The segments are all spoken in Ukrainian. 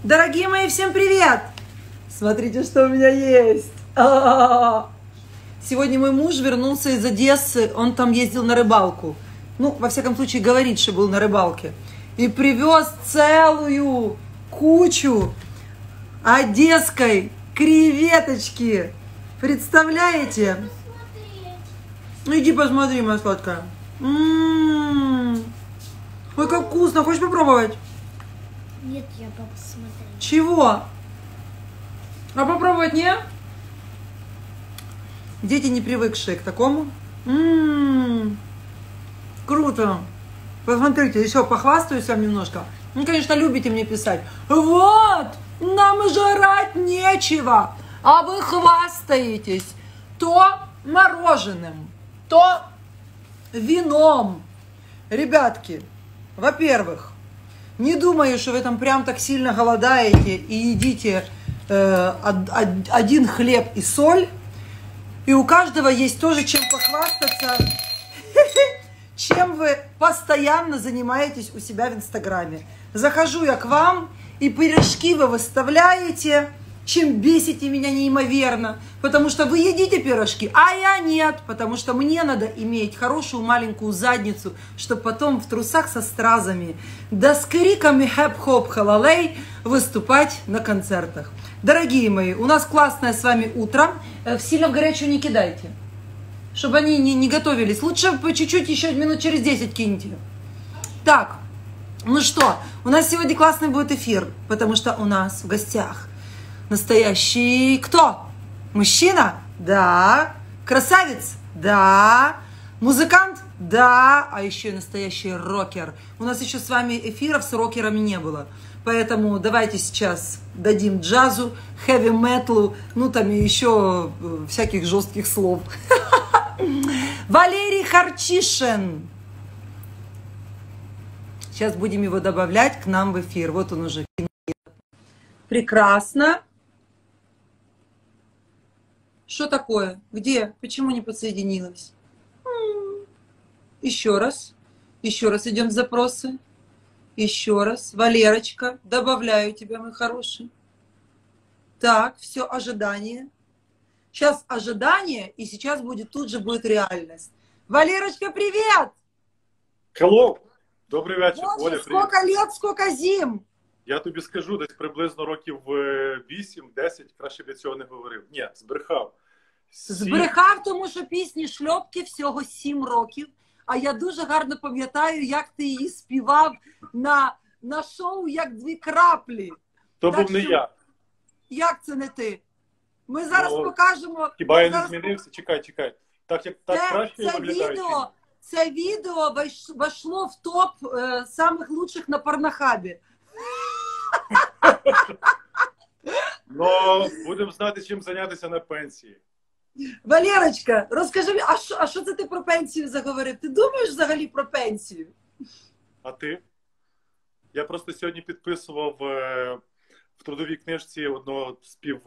Дорогие мои, всем привет! Смотрите, что у меня есть. Сегодня мой муж вернулся из Одессы, он там ездил на рыбалку. Ну, во всяком случае, говорит, что был на рыбалке. И привез целую кучу одесской креветочки. Представляете? Ну, иди посмотри, моя сладкая. Ой, как вкусно. Хочешь попробовать? Нет, я посмотрю. Чего? А попробовать не? Дети, не привыкшие к такому. Круто. Посмотрите, еще похвастаюсь вам немножко. Ну, конечно, любите мне писать. Вот, нам жрать нечего, а вы хвастаетесь то мороженым, то вином. Ребятки, во-первых, не думаю, что вы там прям так сильно голодаете и едите один хлеб и соль. И у каждого есть тоже чем похвастаться, чем вы постоянно занимаетесь у себя в Инстаграме. Захожу я к вам, и пирожки вы выставляете, чем бесите меня неимоверно, потому что вы едите пирожки, а я нет, потому что мне надо иметь хорошую маленькую задницу, чтобы потом в трусах со стразами, да с криками хэп-хоп-халалей выступать на концертах. Дорогие мои, у нас классное с вами утро, сильно в горячую не кидайте, чтобы они не готовились, лучше по чуть-чуть еще минут через 10 киньте. Так, ну что, у нас сегодня классный будет эфир, потому что у нас в гостях настоящий кто? Мужчина? Да. Красавец? Да. Музыкант? Да. А еще и настоящий рокер. У нас еще с вами эфиров с рокерами не было. Поэтому давайте сейчас дадим джазу, хэви-металу, ну там и еще всяких жестких слов. Валерий Харчишин. Сейчас будем его добавлять к нам в эфир. Вот он уже. Прекрасно. Что такое? Где? Почему не подсоединилась? Еще раз. Еще раз идем в запросы. Еще раз. Валерочка, добавляю тебя, мой хороший. Так, все, ожидание. Сейчас ожидание, и сейчас тут же будет реальность. Валерочка, привет! Hello! Добрий вечір. Боже, Оля, сколько привіт. лет, сколько зим! Я тобі скажу, десь приблизно років 8-10, краще б я цього не говорив. Ні, збрехав. Збрехав, тому що пісні «Шльопки» всього 7 років. А я дуже гарно пам'ятаю, як ти її співав на шоу «Як дві краплі». То Так був не що, я. Як це не ти? Ми зараз покажемо... Хіба я не зараз... змінився? Чекай. Так краще я виглядаю. Це відео войшло в топ самих лучших на порнохабі. Ну, будемо знати, чим зайнятися на пенсії. Валерочка, розкажи мені, а що це ти про пенсію заговорив? Ти думаєш взагалі про пенсію? А ти? Я просто сьогодні підписував в трудовій книжці одного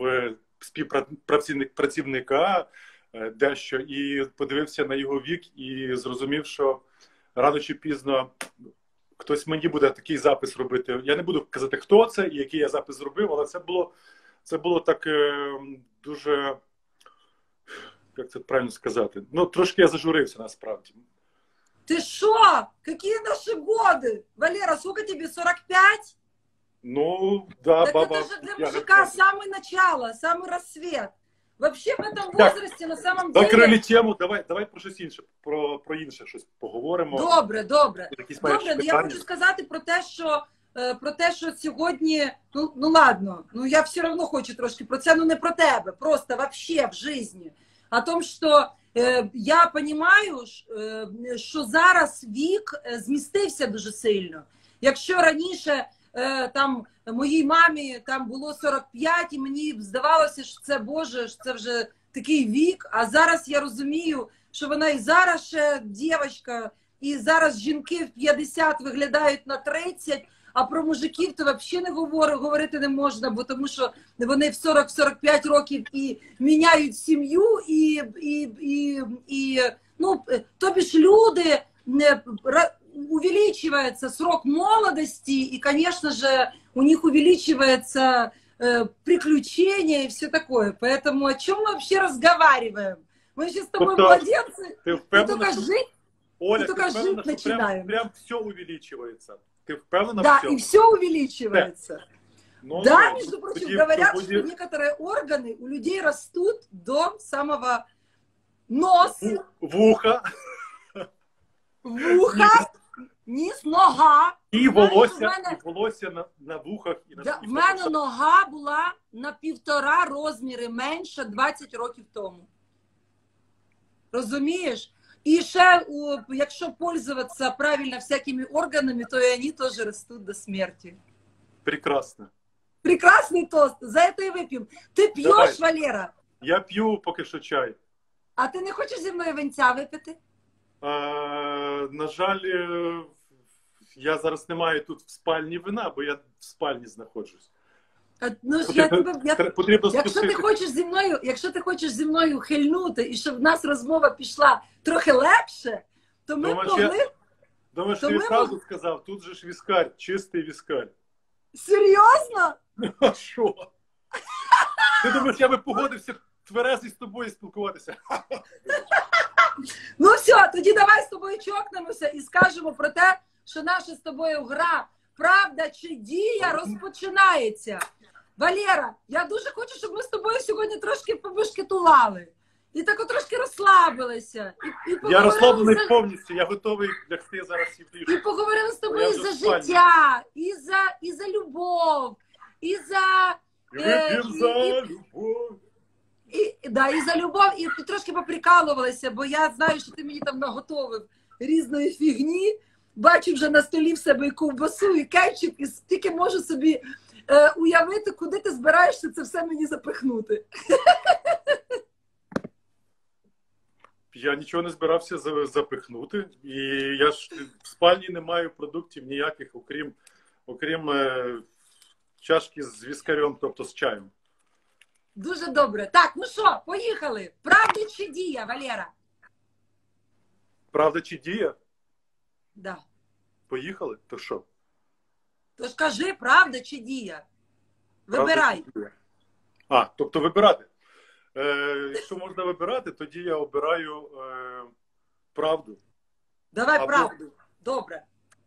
співпрацівника дещо і подивився на його вік і зрозумів, що рано чи пізно хтось мені буде такий запис робити. Я не буду казати, хто це і який я запис зробив, але це було так дуже, як це правильно сказати, ну трошки я зажурився насправді. Ты шо? Какие наши годы? Валера, сколько тебе, 45? Ну, да, так баба. Это же для мужика самое начало, самый рассвет. Вообще в этом возрасте на самом деле... Закрили тему, давай про щось інше, про інше щось поговоримо. Добре. Добре, я хочу сказати про те, що сьогодні, ну ладно, ну я все одно хочу трошки про це, ну не про тебе, просто вообще в житті. О том, що я розумію, що зараз вік змістився дуже сильно. Якщо раніше там моїй мамі там було 45, і мені здавалося, що це, Боже, що це вже такий вік, а зараз я розумію, що вона і зараз ще дівчинка, і зараз жінки в 50 виглядають на 30, а про мужиків то взагалі не говорити не можна, бо тому що вони в 40-45 років і міняють сім'ю, і ну, тобі ж люди увеличивается срок молодости, и, конечно же, у них увеличивается приключения и все такое. Поэтому о чем мы вообще разговариваем? Мы сейчас с тобой младенцы, ты и только жить, Оля, и только жить начинаем. Прям все увеличивается. Ты впевнена да, в цьому? и все увеличивается. Ну, да, между прочим, тоді, говорят, тоді... что некоторые органы у людей растут до самого носа, в ухо, низ, нога. і волосся на вухах. І на, Да, і в мене нога була на 1,5 розміри менше 20 років тому. Розумієш? І ще, якщо пользуватися правильно всякими органами, то і вони теж ростуть до смерті. Прекрасно. Прекрасний тост. За це і вип'ємо. Ти п'єш, Валера? Я п'ю поки що чай. А ти не хочеш зі мною винця випити? На жаль, я зараз не маю тут в спальні вина, бо я в спальні знаходжусь. Ну, потрібно якщо ти хочеш зі мною хильнути і щоб в нас розмова пішла трохи легше, то ми могли... Думаєш, ти відразу сказав, тут же ж віскарь, чистий віскарь. Серйозно? А що? Ти думаєш, я би погодився тверезий з тобою спілкуватися? Ну все, тоді давай з тобою чокнемося і скажемо про те, що наша з тобою гра «Правда чи дія» розпочинається. Валера, я дуже хочу, щоб ми з тобою сьогодні трошки побешкетували. І так трошки розслабилися. Я розслаблений повністю, я готовий лягти зараз і в ліжку. І поговорили з тобою за життя, і за любов, і за... за любов. І за любов, і трошки поприкалувалися, бо я знаю, що ти мені там наготовив різної фігні. Бачу вже на столі в себе і ковбасу, і кетчуп, і тільки можу собі уявити, куди ти збираєшся це все мені запихнути. Я нічого не збирався запихнути, і я ж в спальні не маю продуктів ніяких, окрім чашки з віскарем, тобто з чаєм. Дуже добре. Так, ну що, поїхали. Правда чи дія, Валера? Правда чи дія? Да. Поїхали? То що? Тож кажи, правда чи дія? Вибирай. Тобто вибирати. Якщо можна вибирати, тоді я обираю правду. Давай правду. Добре.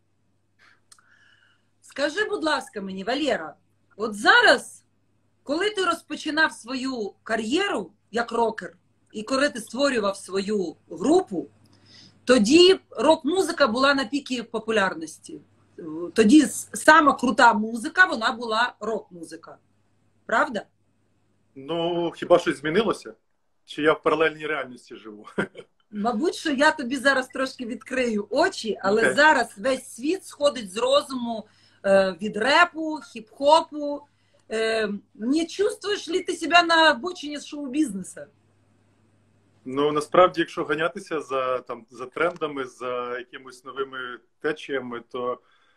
Скажи, будь ласка, мені, Валера, от зараз, коли ти розпочинав свою кар'єру як рокер, і коли ти створював свою групу, тоді рок-музика була на пікі популярності. Тоді сама крута музика, вона була рок-музика. Правда? Ну, хіба щось змінилося? Чи я в паралельній реальності живу? Мабуть, що я тобі зараз трошки відкрию очі, але зараз весь світ сходить з розуму від репу, хіп-хопу. Не чувствуєш ли ти себе на обочині шоу-бізнесу? Ну, насправді, якщо ганятися за трендами, за якимись новими течіями, то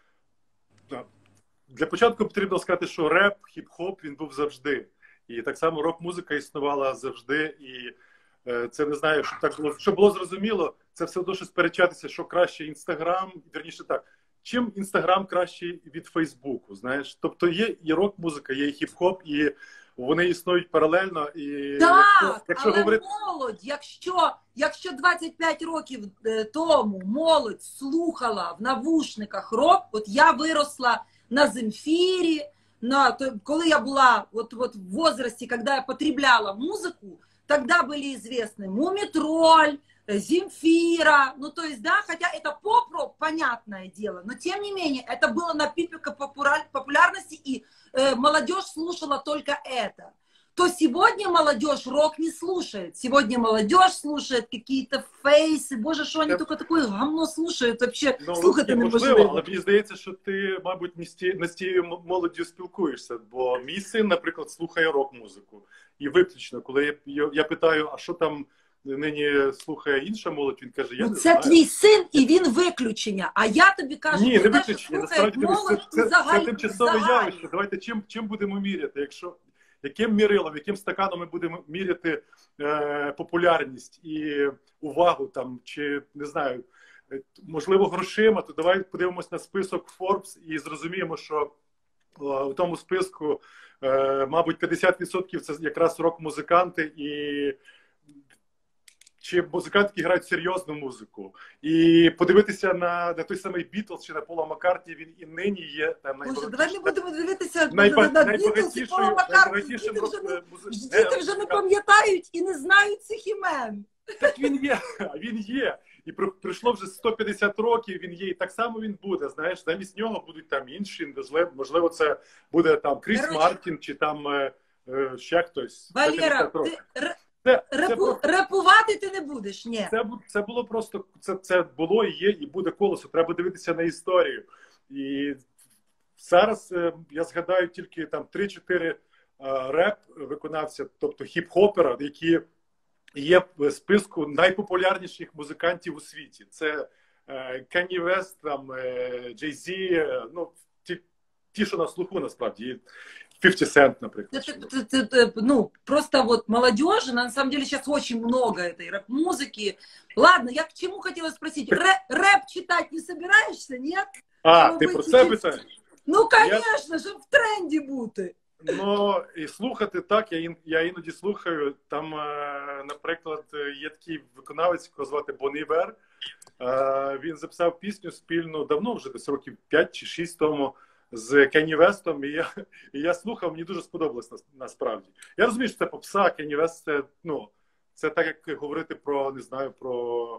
для початку потрібно сказати, що реп, хіп-хоп, він був завжди. І так само рок-музика існувала завжди. І це, не знаю, щоб було зрозуміло, це все одно, що сперечатися, що краще Інстаграм, вірніше так, чим Інстаграм краще від Фейсбуку, знаєш? Тобто є і рок-музика, є і хіп-хоп, і вони існують паралельно. І так, але молодь, якщо 25 років тому молодь слухала в навушниках рок, от я виросла на Земфірі, коли я была вот в возрасте, когда я потребляла музыку, тогда были известны Мумитроль, Земфира, ну то есть, да, хотя это поп-рок, понятное дело, но тем не менее, это было на пике популярности, и молодежь слушала только это. То сегодня молодежь рок не слушает. Сегодня молодежь слушает какие-то фейсы. Боже, що вони тільки таке гамно слушають, вообще слухати неможливо. Але мені здається, що ти, мабуть, не з тією молоддю спілкуєшся, бо мій син, наприклад, слухає рок-музику. І виключно, коли я питаю, а що там нині слухає інша молодь, він каже, я не знаю. Це твій син, і він виключення. А я тобі кажу, ні, не те, виключення. що слухають молодь це тимчасове явище. Давайте чим будемо міряти, яким мірилом, яким стаканом ми будемо міряти популярність і увагу там, чи, не знаю, можливо, грошима, то давай подивимось на список Forbes і зрозуміємо, що у тому списку, мабуть, 50% це якраз рок-музиканти і чи музиканти, які грають серйозну музику. І подивитися на той самий Бітлз чи на Пола Маккартні, він і нині є там Боже, давай не будемо дивитися на Бітлз і Пола Маккартні. Діти вже не пам'ятають і не знають цих імен. Так він є. І пройшло вже 150 років, він є, і так само він буде, знаєш, замість нього будуть там інші, можливо, це буде там Кріс Мартін, чи там ще хтось. Валера, репувати ти не будеш, ні. Це було просто, це було і є, і буде колесо, треба дивитися на історію. І зараз я згадаю тільки там 3-4 реп-виконавця, тобто хіп-хопера, які є в списку найпопулярніших музикантів у світі. Це Kanye West, там, Jay-Z, ну, ті, що на слуху, насправді. 50 Cent, например. Ну, просто вот молодежи, на самом деле сейчас очень много этой рэп-музыки. Ладно, я к чему хотела спросить. Рэп читать не собираешься, нет? Ти про це питаєш? Ну, конечно, щоб в тренді бути. Ну, і слухати так, я іноді слухаю. Там, наприклад, є такий виконавець, якого звати Бон Івер. Він записав пісню спільно давно, вже десь років 5 чи 6 тому, з Кенні Вестом, і я слухав, мені дуже сподобалось насправді. Я розумію, що це попса, Кенні Вест, це, ну, це так, як говорити про, не знаю, про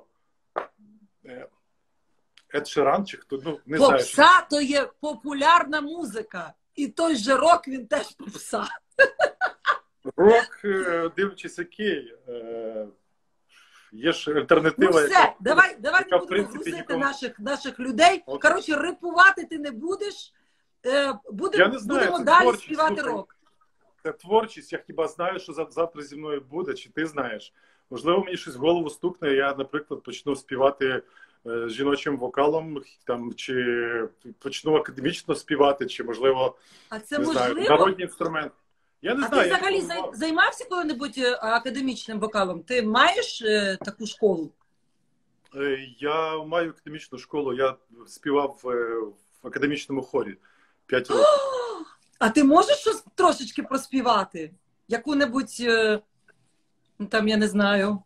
Ед Ширан, чи хто, ну, не знаю. Попса – то є популярна музика. І той же рок, він теж попса. Рок, дивлячись який, є ж альтернатива. Ну все, давай не будемо грузити наших людей. Коротше, репувати ти не будеш. Будемо далі співати рок. Це творчість, я хіба знаю, що завтра зі мною буде, чи ти знаєш. Можливо, мені щось в голову стукне, я, наприклад, почну співати жіночим вокалом, там, чи почну академічно співати, чи, можливо, не знаю, народний інструмент. Я не знаю. Ти взагалі займався коли-небудь академічним вокалом? Ти маєш таку школу? Я маю академічну школу, я співав в академічному хорі 5 років. А ти можеш щось трошечки проспівати? Яку-небудь, там, я не знаю.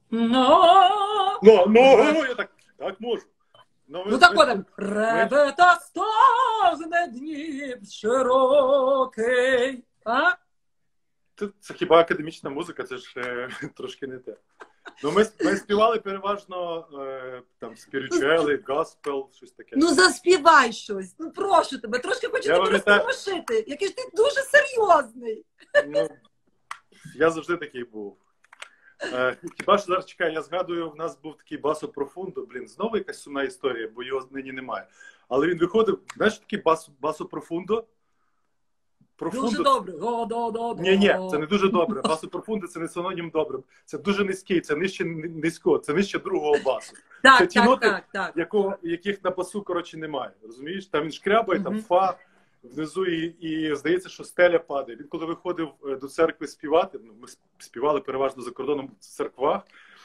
Я так можу. Ну так от, реве та стогне Дніп широкий. А? Це хіба академічна музика, це ж трошки не те. Ну, ми співали переважно там спіричуели, госпел, щось таке. Ну заспівай щось, ну прошу тебе, трошки хочу тебе розпрошити. Який ж ти дуже серйозний. Ну, я завжди такий був. Хіба що зараз, чекай, я згадую, в нас був такий Басо Профундо, знову якась сумна історія, бо його нині немає. Але він виходив, знаєш, такий Басо Профундо? Дуже добре. Ні, це не дуже добре. Басо Профундо – це не синонім добре. Це дуже низький, це нижче низького, це нижче другого басу. Це ті ноти, яких на басу, коротше, немає. Розумієш? Там він шкрябає, там фа внизу, і здається, що стеля падає. Він коли виходив до церкви співати, ну, ми співали переважно за кордоном в церквах,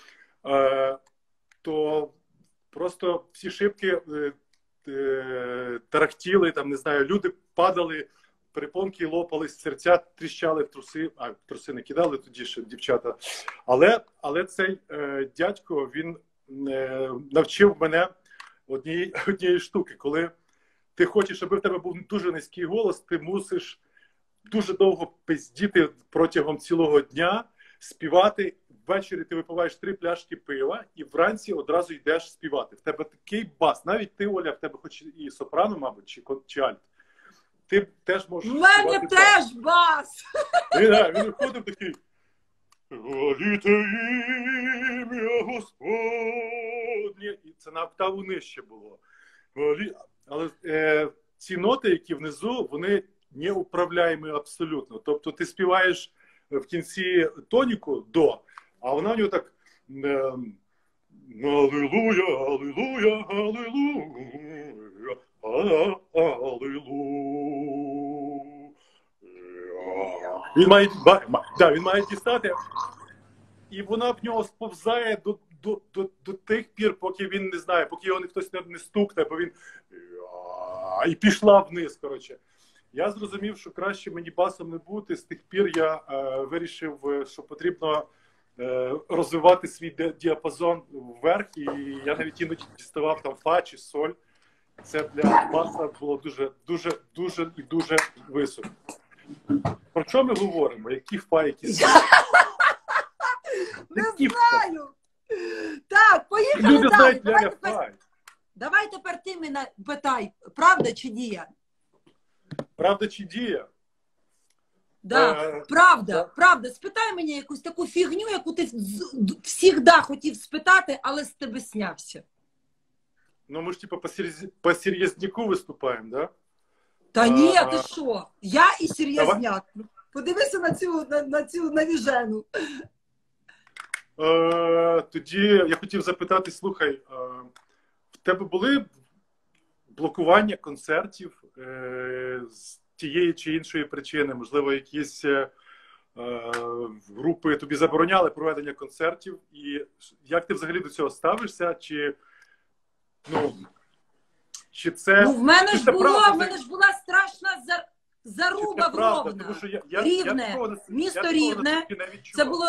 то просто всі шибки тарахтіли, там, не знаю, люди падали, перепонки лопались, серця тріщали в труси, труси не кидали тоді ще дівчата. Але цей дядько, він навчив мене однієї штуки. Коли ти хочеш, щоб в тебе був дуже низький голос, ти мусиш дуже довго пиздіти протягом цілого дня, співати. Ввечері ти випиваєш 3 пляшки пива і вранці одразу йдеш співати. В тебе такий бас. Навіть ти, Оля, в тебе хоч і сопрано, мабуть, чи альт. Ти теж можеш. У мене теж бас! Він виходив такий. Хваліте ім'я Господнє. І це на октаву нижче було. Але ці ноти, які внизу, вони неуправляємі абсолютно. Тобто ти співаєш в кінці тоніку до, а вона в нього так. Алілуя, алілуя, алілуя. Він має дістати, і вона в нього сповзає до тих пір, поки він не знає, поки його хтось не стукне, бо він і пішла вниз, коротше. Я зрозумів, що краще мені басом не бути. З тих пір я вирішив, що потрібно розвивати свій діапазон вверх, і я навіть іноді діставав там фа чи соль. Це для баса було дуже високо. Про що ми говоримо? Які фа, які соль? Не знаю. Так, поїхали Люди далі. знають фа. Давай тепер ти мене питай, правда чи дія? Правда чи дія? Да, правда, правда. Спитай мені якусь таку фігню, яку ти завжди хотів спитати, але з тебе снявся. Ну, ми ж типа по серйозняку виступаємо, да? Та ні, ти що? Я і серйозняк. Подивися на цю навіжену. Тоді я хотів запитати, слухай, в тебе були блокування концертів з тієї чи іншої причини? Можливо, якісь групи тобі забороняли проведення концертів? І як ти взагалі до цього ставишся? Чи це... Ну, в мене чи ж це було, правда? в мене ж була страшна заруба в Ровно. Тому що Рівне, місто Рівне. Це було...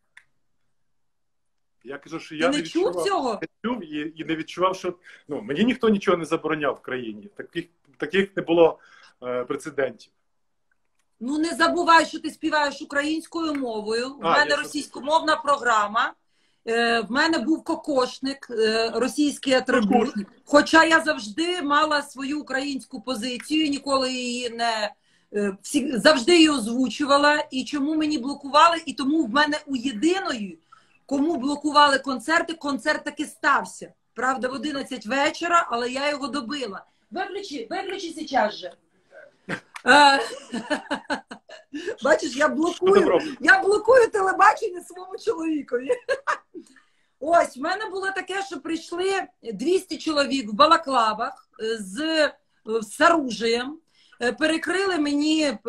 Я кажу, що Ти я не чув цього? Не чув і не відчував, що мені ніхто нічого не забороняв в країні. Таких не було прецедентів. Ну не забувай, що ти співаєш українською мовою. В мене російськомовна програма. В мене був кокошник, російський атрибут. Хоча я завжди мала свою українську позицію, ніколи її не... Завжди її озвучувала. І чому мені блокували? І тому в мене у єдиної, кому блокували концерти, концерт таки стався. Правда, в 11 вечора, але я його добила. Виключи сейчас же. Бачиш, я блокую телебачення своєму чоловікові. Ось, в мене було таке, що прийшли 200 чоловік в балаклавах з оружием, перекрили мені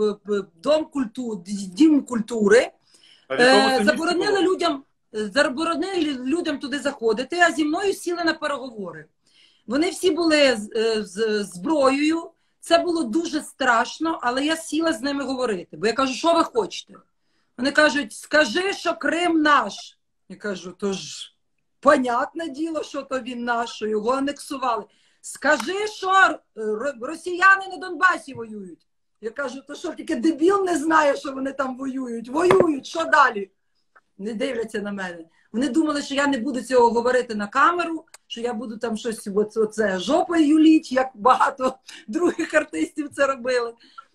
дім культури, заборонили людям туди заходити, а зі мною сіли на переговори. Вони всі були з зброєю. Це було дуже страшно, але я сіла з ними говорити. Бо я кажу, що ви хочете? Вони кажуть, скажи, що Крим наш. Я кажу, то ж, понятне діло, що то він наш, що його анексували. Скажи, що росіяни на Донбасі воюють. Я кажу, то що, тільки дебіл не знає, що вони там воюють. Воюють, що далі? Не дивляться на мене. Вони думали, що я не буду цього говорити на камеру, що я буду там щось оце жопою юліть, як багато других артистів це робили.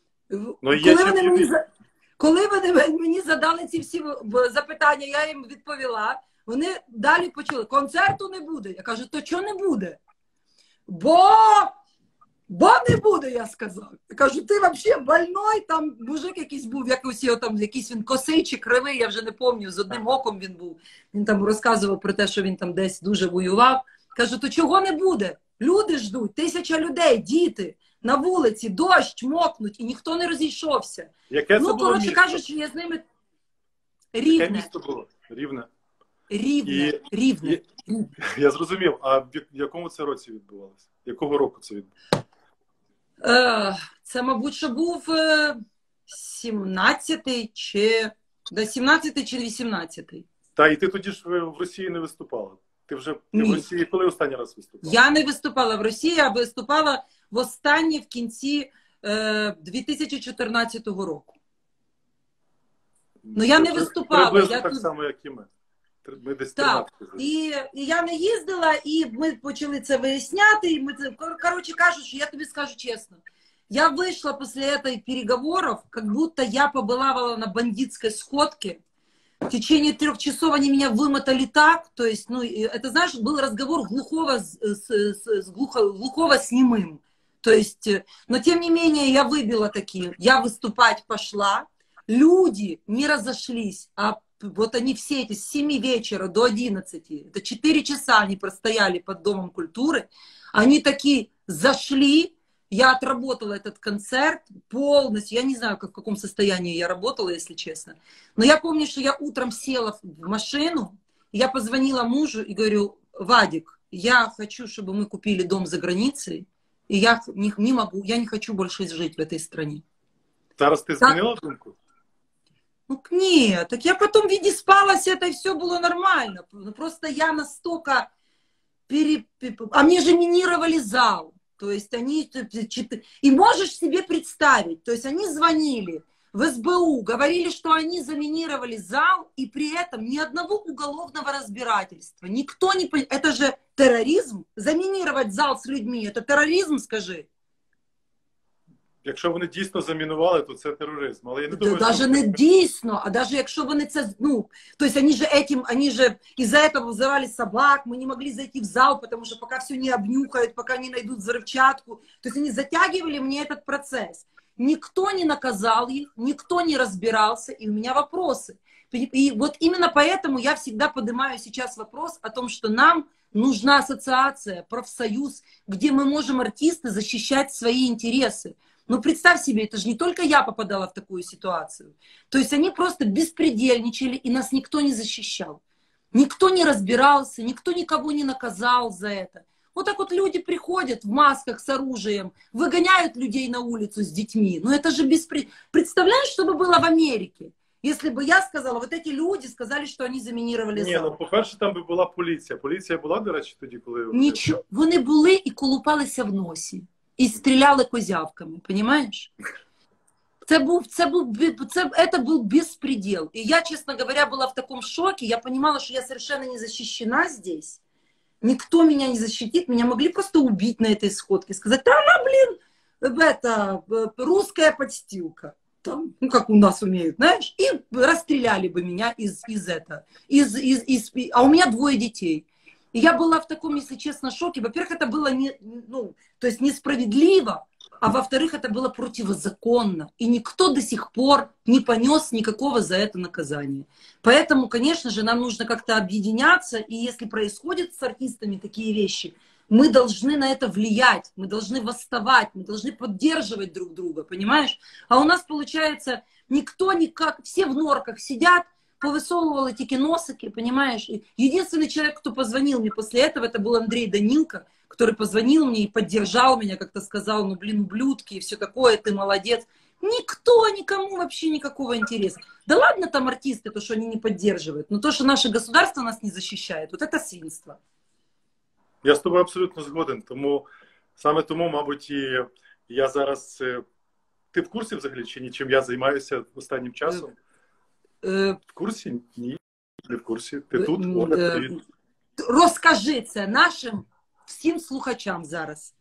Коли вони мені задали ці всі запитання, я їм відповіла, вони далі почали, концерту не буде. Я кажу, то чого не буде? Бо не буде, я сказав. Я кажу, ти взагалі больной, там мужик якийсь був, якийсь він косий чи кривий, я вже не пам'ятаю, з одним оком він був. Він там розказував про те, що він там десь дуже воював. Кажу, то чого не буде? Люди ждуть, 1000 людей, діти, на вулиці, дощ, мокнуть, і ніхто не розійшовся. Яке це було коротше місто? кажучи, я з ними... Рівне. Яке місто було? Рівне. Рівне. Я зрозумів. А в якому це році відбувалося? Якого року це відбувалося? Це, мабуть, що був 17-й чи 18. Та, і ти тоді ж в Росії не виступала. Ти в Росії коли останній раз виступала? Я не виступала в Росії, а виступала востаннє в кінці 2014 року. Ну, я не виступала. Приблизно так само, як і ми. Ми десь так, і я не їздила, і ми почали це виясняти. І коротше кажучи, я тобі скажу чесно, я вийшла після цих переговорів, як будто я побалавала на бандитській сходці. В течение 3 часов они меня вымотали так, то есть, это, знаешь, был разговор глухого с немым. То есть, но тем не менее я выбила такие, я выступать пошла, люди не разошлись, а вот они все эти с 7 вечера до 11, это 4 часа они простояли под Домом культуры, они такие зашли. Я отработала этот концерт полностью. Я не знаю, в каком состоянии я работала, если честно. Но я помню, что я утром села в машину Я позвонила мужу и говорю: Вадик, я хочу, чтобы мы купили дом за границей, и я не могу, я не хочу больше жить в этой стране. Зараз ти змінила думку? Ну, нет, так я потом видеспалась, это и все было нормально. Ну, просто я настолько... А мне же минировали зал. То есть они... И можешь себе представить, то есть они звонили в СБУ, говорили, что они заминировали зал, и при этом ни одного уголовного разбирательства. Никто не... Это же терроризм. Заминировать зал с людьми, это терроризм, скажи. Якщо вони дійсно замінували, то це тероризм. Але я не думаю, даже не дійсно, а даже якщо вони це, ну, то есть они же из-за этого вызывали собак, мы не могли зайти в зал, потому что пока все не обнюхают, пока не найдут взрывчатку. То есть они затягивали мне этот процесс. Никто не наказал их, никто не разбирался, и у меня вопросы. И вот именно поэтому я всегда поднимаю сейчас вопрос о том, что нам нужна ассоциация, профсоюз, где мы можем, артисты, защищать свои интересы. Ну, представь себе, это же не только я попадала в такую ситуацию. То есть они просто беспредельничали, и нас никто не защищал. Никто не разбирался, никто никого не наказал за это. Вот так вот люди приходят в масках с оружием, выгоняют людей на улицу с детьми. Ну, это же Представляешь, что бы было в Америке? Если бы я сказала, вот эти люди сказали, що вони замінірували зал. Ні, ну, по-перше, там би була поліція. Поліція була, до речі, тоді, коли... Нічого. Вони були і колупалися в носі. І стріляли козявками, понимаешь? Это был беспредел. И я, честно говоря, была в таком шоке. Я понимала, что я совершенно не защищена здесь. Никто меня не защитит. Меня могли просто убить на этой сходке. Сказать: да она, блин, это, русская подстилка. Там, ну, как у нас умеют, знаешь. И расстреляли бы меня А у меня 2 детей. И я была в таком, если честно, шоке. Во-первых, это было несправедливо, а во-вторых, это было противозаконно. И никто до сих пор не понес никакого за это наказания. Поэтому, конечно же, нам нужно как-то объединяться. И если происходят с артистами такие вещи, мы должны на это влиять, мы должны восставать, мы должны поддерживать друг друга, понимаешь? А у нас, получается, никто никак, все в норках сидят, повысовывала тики носики, понимаешь? И единственный человек, кто позвонил мне после этого, это был Андрей Данилко, который позвонил мне и поддержал меня, как-то сказал: ну, блин, ублюдки и все такое, ты молодец. Никто, никому вообще никакого интереса. Да ладно там артисты, то, что они не поддерживают, но то, что наше государство нас не защищает, вот это свинство. Я з тобою абсолютно згоден. Саме тому, мабуть, і я зараз... Ти в курсі взагалі, чи ні, чим я займаюся останнім часом? В курсі? Ні, не в курсі. Ти тут? Оля, привіт. Розкажи це нашим всім слухачам зараз.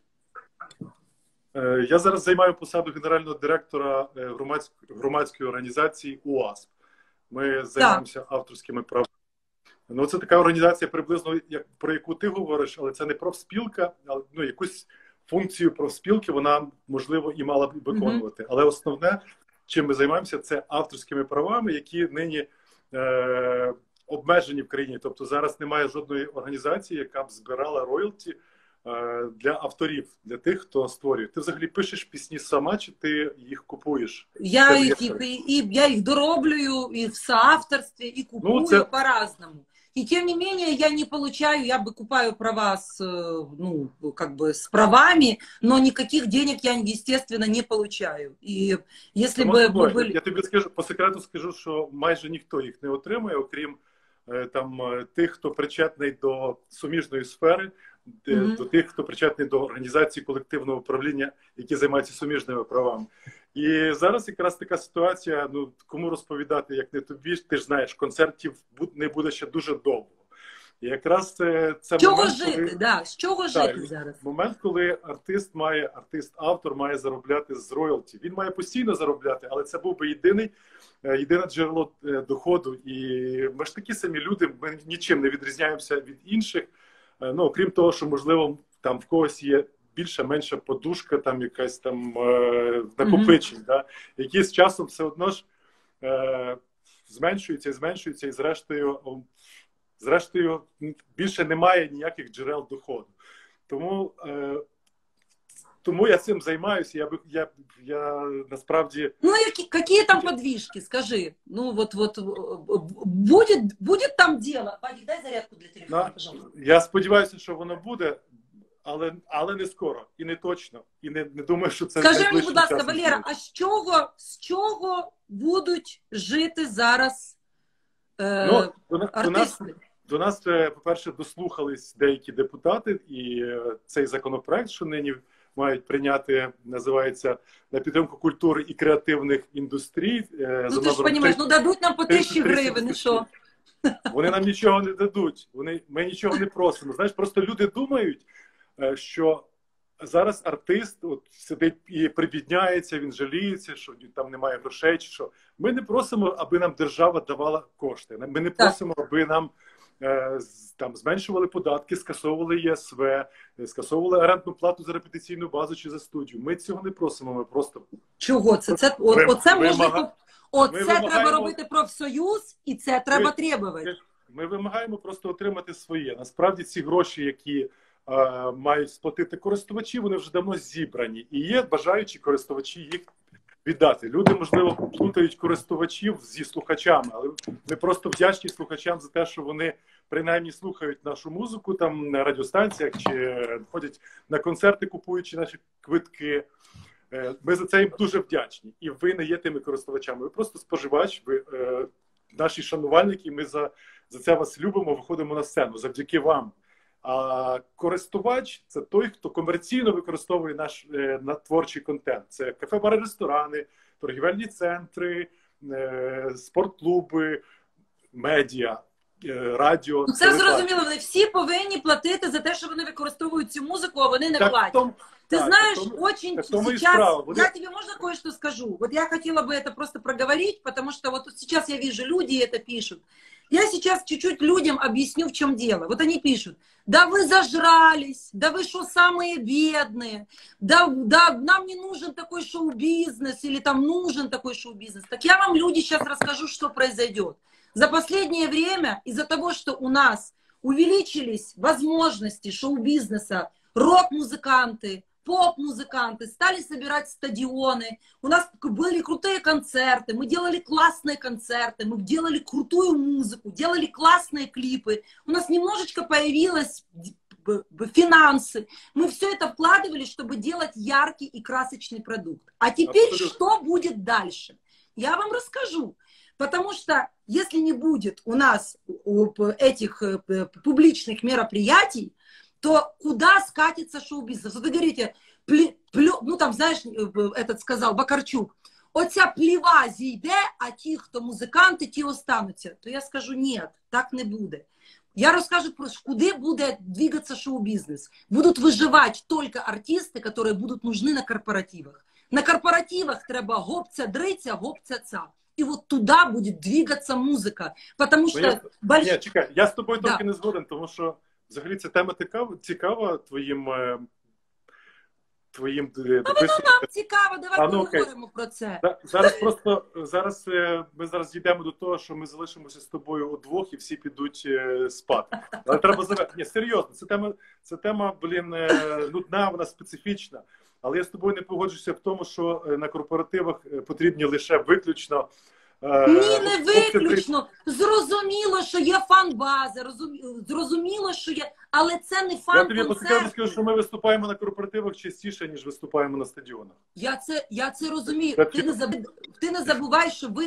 Я зараз займаю посаду генерального директора громадської організації УАСП. Ми займаємося авторськими правами. Ну, це така організація приблизно, про яку ти говориш, але це не профспілка, але ну, якусь функцію профспілки вона, можливо, і мала б виконувати. Але основне, чим ми займаємося, це авторськими правами, які нині обмежені в країні. Тобто зараз немає жодної організації, яка б збирала роялті для авторів, для тих, хто створює. Ти взагалі пишеш пісні сама, чи ти їх купуєш? Я їх дороблюю і в соавторстві, і купую по-разному. И тем не менее я не получаю, я покупаю права с правами, но никаких денег я, естественно, не получаю. И если бы были... Я тобі скажу, по секрету скажу, що майже ніхто їх не отримує, окрім там тих, хто причетний до суміжної сфери, до тих, хто причетний до організації колективного управління, які займаються суміжними правами. І зараз якраз така ситуація, ну, кому розповідати, як не тобі, ти ж знаєш, концертів не буде ще дуже довго. І якраз це з чого жити зараз? Момент, коли артист-автор має заробляти з роялті. Він має постійно заробляти, але це був би єдине джерело доходу. І ми ж такі самі люди, ми нічим не відрізняємося від інших. Ну, окрім того, що, можливо, там в когось є більша-менша подушка, там якась там накопичень, да, які з часом все одно ж зменшуються, і зрештою більше немає ніяких джерел доходу. Тому тому я цим займаюся. Я насправді... Ну, какие там подвижки, скажи? Ну, вот будет там дело? Вадик, дай зарядку для телефона, пожалуйста. Я сподіваюся, що воно буде, але не скоро, і не точно. І не думаю, що це... Скажи мені, будь ласка, Валера, а з чого будуть жити зараз артисти? До нас, по-перше, дослухались деякі депутати, і цей законопроект, що нині мають прийняти, називається «На підтримку культури і креативних індустрій». Ну ти ж розумієш, ну дадуть нам по 1000 гривень, і що? Вони нам нічого не дадуть, ми нічого не просимо. Знаєш, просто люди думають, що зараз артист сидить і прибідняється, він жаліється, що там немає грошей, чи що. Ми не просимо, аби нам держава давала кошти. Ми не просимо, аби нам там зменшували податки, скасовували ЄСВ, скасовували орендну плату за репетиційну базу чи за студію. Ми цього не просимо, ми просто... Чого це? Оце треба робити профсоюз, і це треба требувати. Ми вимагаємо просто отримати своє. Насправді ці гроші, які мають сплатити користувачі, вони вже давно зібрані. І є бажаючі користувачі їх віддати. Люди, можливо, плутають користувачів зі слухачами, але ми просто вдячні слухачам за те, що вони принаймні слухають нашу музику там на радіостанціях чи ходять на концерти, купуючи наші квитки. Ми за це їм дуже вдячні. І ви не є тими користувачами. Ви просто споживач, ви наші шанувальники, ми за це вас любимо, виходимо на сцену завдяки вам. А користувач – це той, хто комерційно використовує наш творчий контент. Це кафе, бари, ресторани, торгівельні центри, спортклуби, медіа, радіо. Ну, це зрозуміло, вони всі повинні платити за те, що вони використовують цю музику, а вони не платять. Ты знаешь, очень сейчас, я тебе можно кое-что скажу? Вот я хотела бы это просто проговорить, потому что вот сейчас я вижу, люди это пишут. Я сейчас чуть-чуть людям объясню, в чем дело. Вот они пишут: да вы зажрались, да вы что, самые бедные, да нам не нужен такой шоу-бизнес, или там нужен такой шоу-бизнес. Так я вам, люди, сейчас расскажу, что произойдет. За последнее время, из-за того, что у нас увеличились возможности шоу-бизнеса, рок-музыканты, поп-музыканты стали собирать стадионы, у нас были крутые концерты, мы делали классные концерты, мы делали крутую музыку, делали классные клипы, у нас немножечко появилось финансы, мы все это вкладывали, чтобы делать яркий и красочный продукт. А теперь абсолютно. Что будет дальше? Я вам расскажу. Потому что если не будет у нас этих публичных мероприятий, то куда скатится шоу-бизнес? Вот вы говорите, ну там, знаешь, этот сказал, Вакарчук, оця пліва зійде, а ті, хто музиканти, ті остануться. То я скажу, ні, так не буде. Я розкажу, куди буде двигаться шоу-бизнес. Будут выживать только артисты, которые будут нужны на корпоративах. На корпоративах треба гопця-дриця, гопця-ца. І от туди буде двигаться музика. Потому що... Ні, чекай, я з тобою трохи не згоден, тому що взагалі ця тема цікава твоїм... А воно нам цікаво, давай поговоримо про це. Зараз ми дійдемо до того, що ми залишимося з тобою удвох і всі підуть спати. Але треба завершити. Ні, серйозно, це тема, нудна, вона специфічна. Але я з тобою не погоджуюся в тому, що на корпоративах потрібні лише виключно... Ні, не виключно. Зрозуміло, що є фан-база, зрозуміло, що є, але це не фан-концерт. Я тобі по скажу, що ми виступаємо на корпоративах частіше, ніж виступаємо на стадіонах. Я це розумію. Ти не забувай, що ви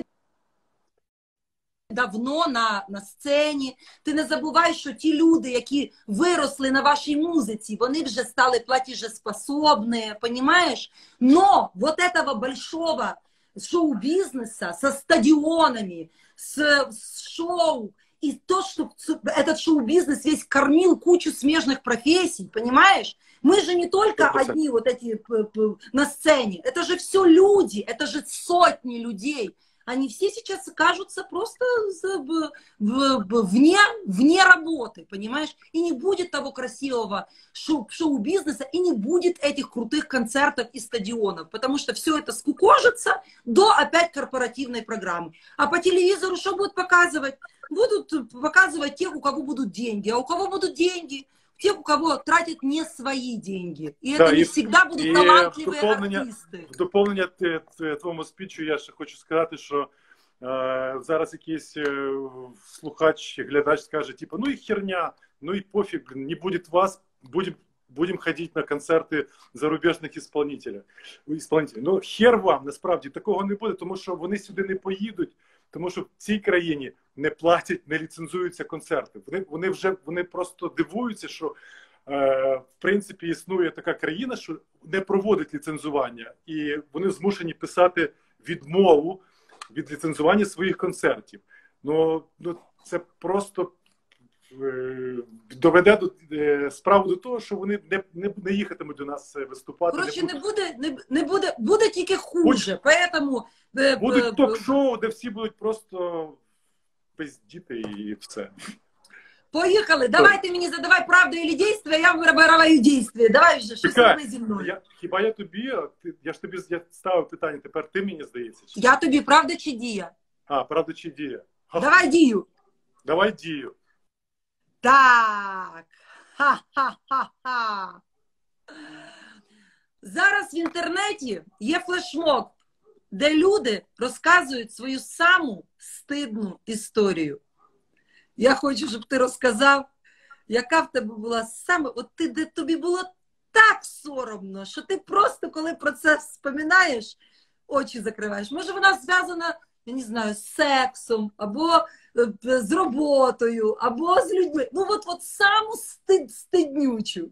давно на сцені. Ти не забувай, що ті люди, які виросли на вашій музиці, вони вже стали платежеспособні, понимаешь? Но вот этого большого шоу-бизнеса со стадионами, с шоу, и то, что этот шоу-бизнес весь кормил кучу смежных профессий, понимаешь? Мы же не только одни вот эти на сцене, это же все люди, это же сотни людей. Они все сейчас кажутся просто вне работы, понимаешь? И не будет того красивого шоу-бизнеса, и не будет этих крутых концертов и стадионов, потому что все это скукожится до опять корпоративной программы. А по телевизору что будут показывать? Будут показывать тех, у кого будут деньги. А у кого будут деньги? тех, у кого тратят не свои деньги. И это не всегда будут талантливые артисти. В доповнення твоєму спічу я ще хочу сказати, що зараз якийсь слухач, глядач скаже, типу, ну і херня, ну і пофіг, не буде вас, будем ходити на концерти зарубіжних исполнителів. Ну, хер вам, насправді, такого не буде, тому що вони сюди не поїдуть, тому що в цій країні не платять, не ліцензуються концерти. Вони просто дивуються, що в принципі існує така країна, що не проводить ліцензування, і вони змушені писати відмову від ліцензування своїх концертів. Ну це просто доведе справу до того, що вони не їхатимуть до нас виступати. Коротше, буде тільки хуже. Поэтому будуть ток-шоу, де всі будуть просто пиздіти і все. Поїхали. Давайте мені задавай правду или действие, я вибираю действие. Давай вже, що саме зі мною. Хіба я тобі? Я ж тобі ставив питання, тепер ти мені здається. Я тобі правда чи дія? Правда чи дія? Давай дію. Давай дію. Так. Ха-ха-ха-ха. Зараз в інтернеті є флешмоб, де люди розказують свою саму стидну історію. Я хочу, щоб ти розказав, яка в тебе була саме, де тобі було так соромно, що ти просто, коли про це вспоминаєш, очі закриваєш. Може, вона зв'язана, я не знаю, з сексом, або з роботою, або з людьми. Ну, от саму стиднючу.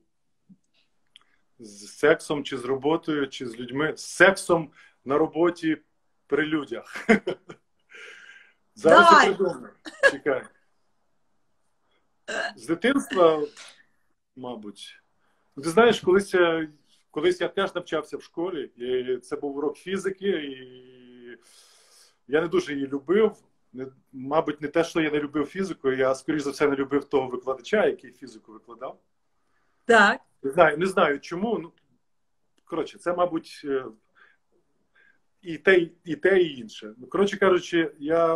З сексом, чи з роботою, чи з людьми. З сексом на роботі при людях. Зараз я придумаю. Чекай. З дитинства, мабуть. Ти знаєш, колись я теж навчався в школі, і це був урок фізики, і я не дуже її любив. Мабуть, не те, що я не любив фізику, я, скоріш за все, не любив того викладача, який фізику викладав. Так. Не знаю чому. Ну, коротше, це, мабуть, і те, і інше. Коротше кажучи, я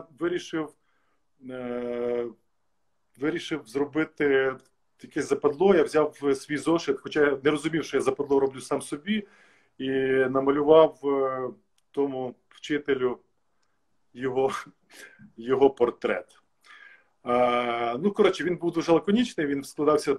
вирішив зробити якесь западло. Я взяв свій зошит, хоча я не розумів, що я западло роблю сам собі, і намалював тому вчителю його портрет. Ну, коротше, він був дуже лаконічний, він складався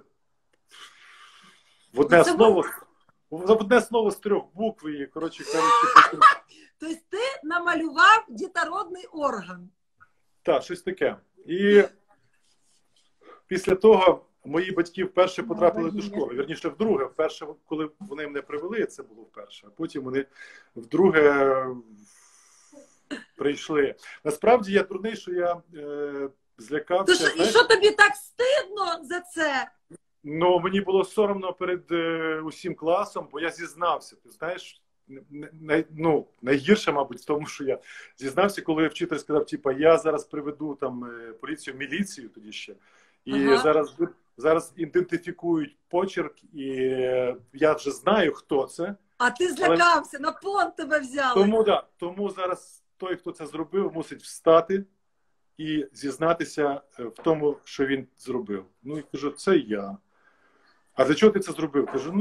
в одне слово з 3 букв, і, коротше кажучи... Тобто ти намалював дітородний орган? Так, щось таке. І після того мої батьки вперше потрапили до школи. Вірніше, вдруге. Вперше, коли вони мене привели, це було вперше. А потім вони вдруге прийшли. Насправді, я дурний, що я злякався. І що тобі так стидно за це? Ну, мені було соромно перед усім класом, бо я зізнався. Ти знаєш, найгірше, мабуть, в тому, що я зізнався, коли вчитель сказав, типа, я зараз приведу там поліцію, міліцію тоді ще, і зараз ідентифікують почерк, і я вже знаю, хто це. А ти злякався, на понт тебе взяли. Тому зараз той, хто це зробив, мусить встати і зізнатися в тому, що він зробив. Ну, і кажу, це я. А для чого ти це зробив? Кажу,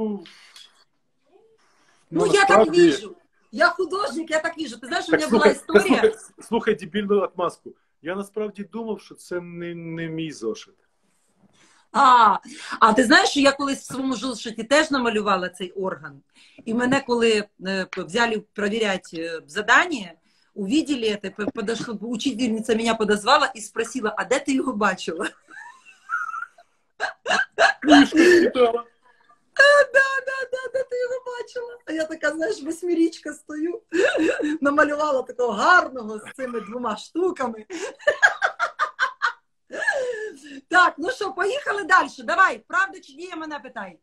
Ну, я так вижу. Я художник, я так вижу. Ти знаєш, у мене була історія. Слухай дебільну отмазку. Я насправді думав, що це не мій зошит. А ти знаєш, що я колись в своєму зошиті теж намалювала цей орган. І мене, коли взяли перевіряти завдання, увидели это, подошла, учительница меня подозвала и спросила, а де ти його бачила? Книжку читала. Де ти його бачила? А я така, знаєш, восьмирічка стою, намалювала такого гарного з цими 2 штуками. Так, ну що, поїхали далі. Давай, правда чи дія, мене питай.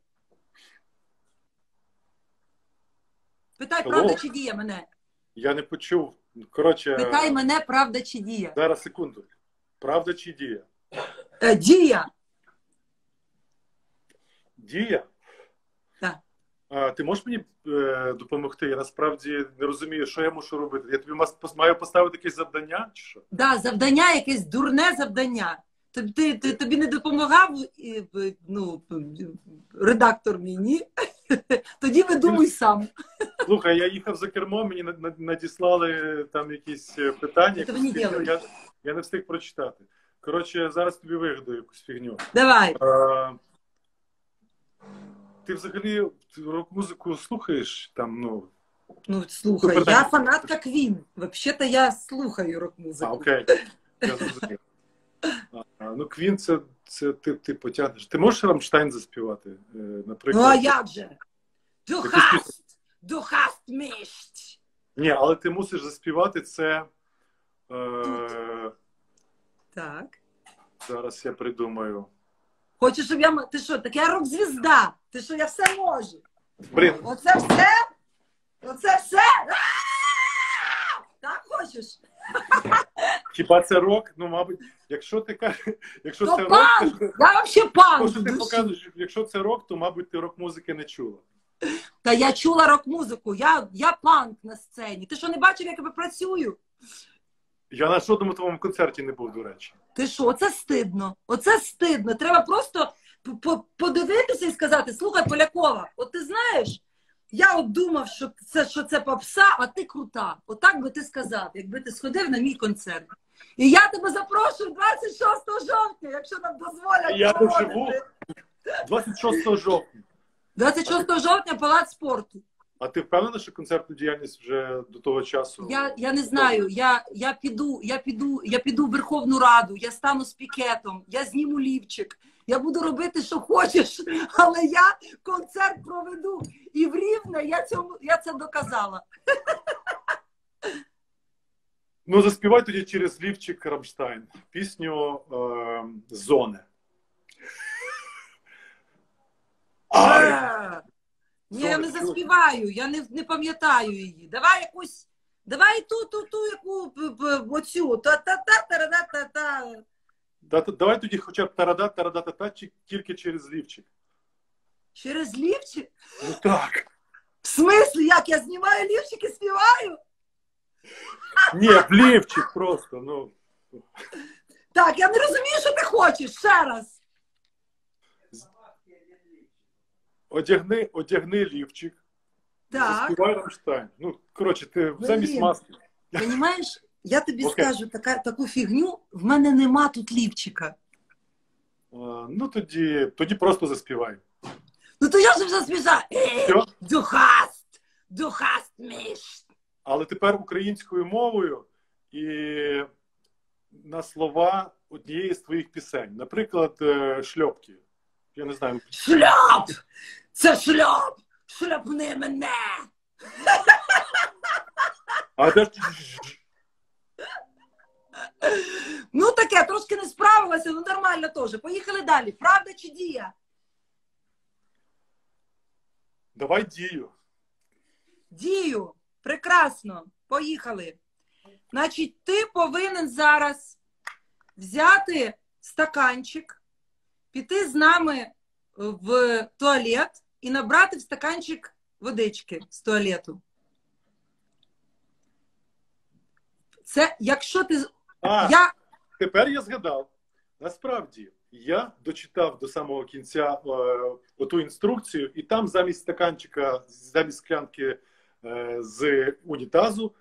Питай, правда чи дія мене. Я не почув. Коротше... Питай мене, правда чи дія. Зараз, секунду. Правда чи дія? Дія. Дія? Так. Ти можеш мені допомогти? Я насправді не розумію, що я мушу робити. Я тобі маю поставити якесь завдання, чи що? Так, завдання, якесь дурне завдання. Тобі не допомагав ну, редактор мій, ні? Тоді видумуй сам. Слухай, я їхав за кермом, мені надіслали там якісь питання. Я не встиг прочитати. Коротше, зараз тобі вигадаю якусь фігню. Давай. Ти взагалі рок-музику слухаєш? Там, ну, слухай, я фанатка Queen. Взагалі-то я слухаю рок-музику. Окей. Я зрозумів. Ну, Queen це ти потягнеш. Ти можеш Рамштайн заспівати, наприклад? Ну, а як же? Du hast mich. Ні, але ти мусиш заспівати це... Так. Зараз я придумаю. Хочеш, щоб я... Ти що, так я рок-звізда. Ти що, я все можу. Блін. Оце все? Оце все? Так хочеш? Хіба це рок? Ну, мабуть, якщо ти кажеш... Якщо то це панк! рок... Я взагалі панк! Ти показуєш, якщо це рок, то, мабуть, ти рок-музики не чула. Та я чула рок-музику. Я панк на сцені. Ти що, не бачив, як я працюю? Я на жодному твоєму концерті не був, до речі. Ти що, оце стидно. Оце стидно. Треба просто подивитися і сказати: слухай, Полякова, от ти знаєш, я от думав, що це попса, а ти крута. Отак би ти сказав, якби ти сходив на мій концерт. І я тебе запрошую 26 жовтня, якщо нам дозволять. Я тут живу 26 жовтня. 26 жовтня Палац спорту. А ти впевнена, що концертна діяльність вже до того часу? Я не знаю. Я піду в Верховну Раду, я стану з пікетом, я зніму лівчик. Я буду робити, що хочеш, але я концерт проведу. І в Рівне я це доказала. Ну, заспівай тоді через лівчик Рамштайн. Пісню «Зоне». Ні, я не заспіваю, я не пам'ятаю її. Давай ту, яку, оцю. Та-та-та-та-та-та-та. Давай тоді хоча б тарада-тарада-та-та, тільки через лівчик. Через лівчик? Ну так. В смислі, як? Я знімаю лівчик і співаю? Ні, в лівчик просто, ну. Так, я не розумію, що ти хочеш. Ще раз. Одягни лівчик. Так. Заспівай Рамштайн. Ну, коротше, ти замість маски. Понімаєш? Я тобі скажу таку фігню, в мене нема тут лівчика. Ну, тоді просто заспівай. Ну, то я ж вже заспіваю. Du hast mich. Але тепер українською мовою і на слова однієї з твоїх пісень. Наприклад, «Шльопки». Я не знаю. Шльоп! Це шльоп! Шльопни мене! А де ж... Ну таке, трошки не справилася, ну нормально теж. Поїхали далі. Правда чи дія? Давай дію. Дію. Прекрасно. Поїхали. Значить, ти повинен зараз взяти стаканчик, піти з нами в туалет і набрати в стаканчик водички з туалету. Це, якщо ти... Тепер я згадав. Насправді, я дочитав до самого кінця оту інструкцію, і там замість стаканчика, замість склянки з унітазу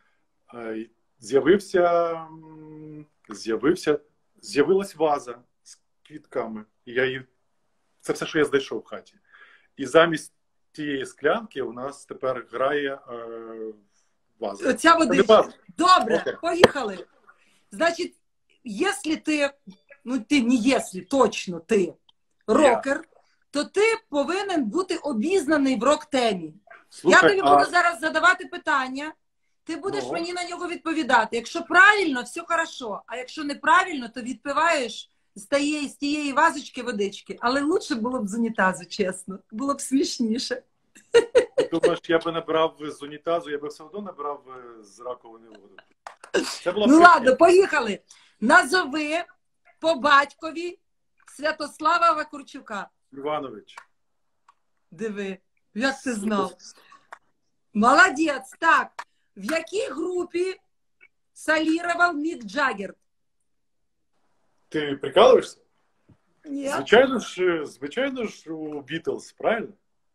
з'явилась ваза з квітками. І я її... Це все, що я знайшов в хаті. І замість тієї склянки у нас тепер грає ваза. Оця водичка. Добре, поїхали. Значить, якщо ти, ну ти не якщо, точно ти рокер, то ти повинен бути обізнаний в рок-темі. Я тобі буду зараз задавати питання, ти будеш мені на нього відповідати. Якщо правильно, все хорошо, а якщо неправильно, то відпиваєш з тієї вазочки водички. Але лучше було б з унітазу, чесно. Було б смішніше. Думаєш, я би набрав з унітазу, я би все одно набрав з раковини воду. Ну ладно, поїхали. Назови по батькові Святослава Вакурчука. Іванович. Диви, як ти знав. Молодець. Так, в якій групі солірував Мік Джаггер? Ти прикалуєшся? Ні. Звичайно ж у Бітлз, правильно?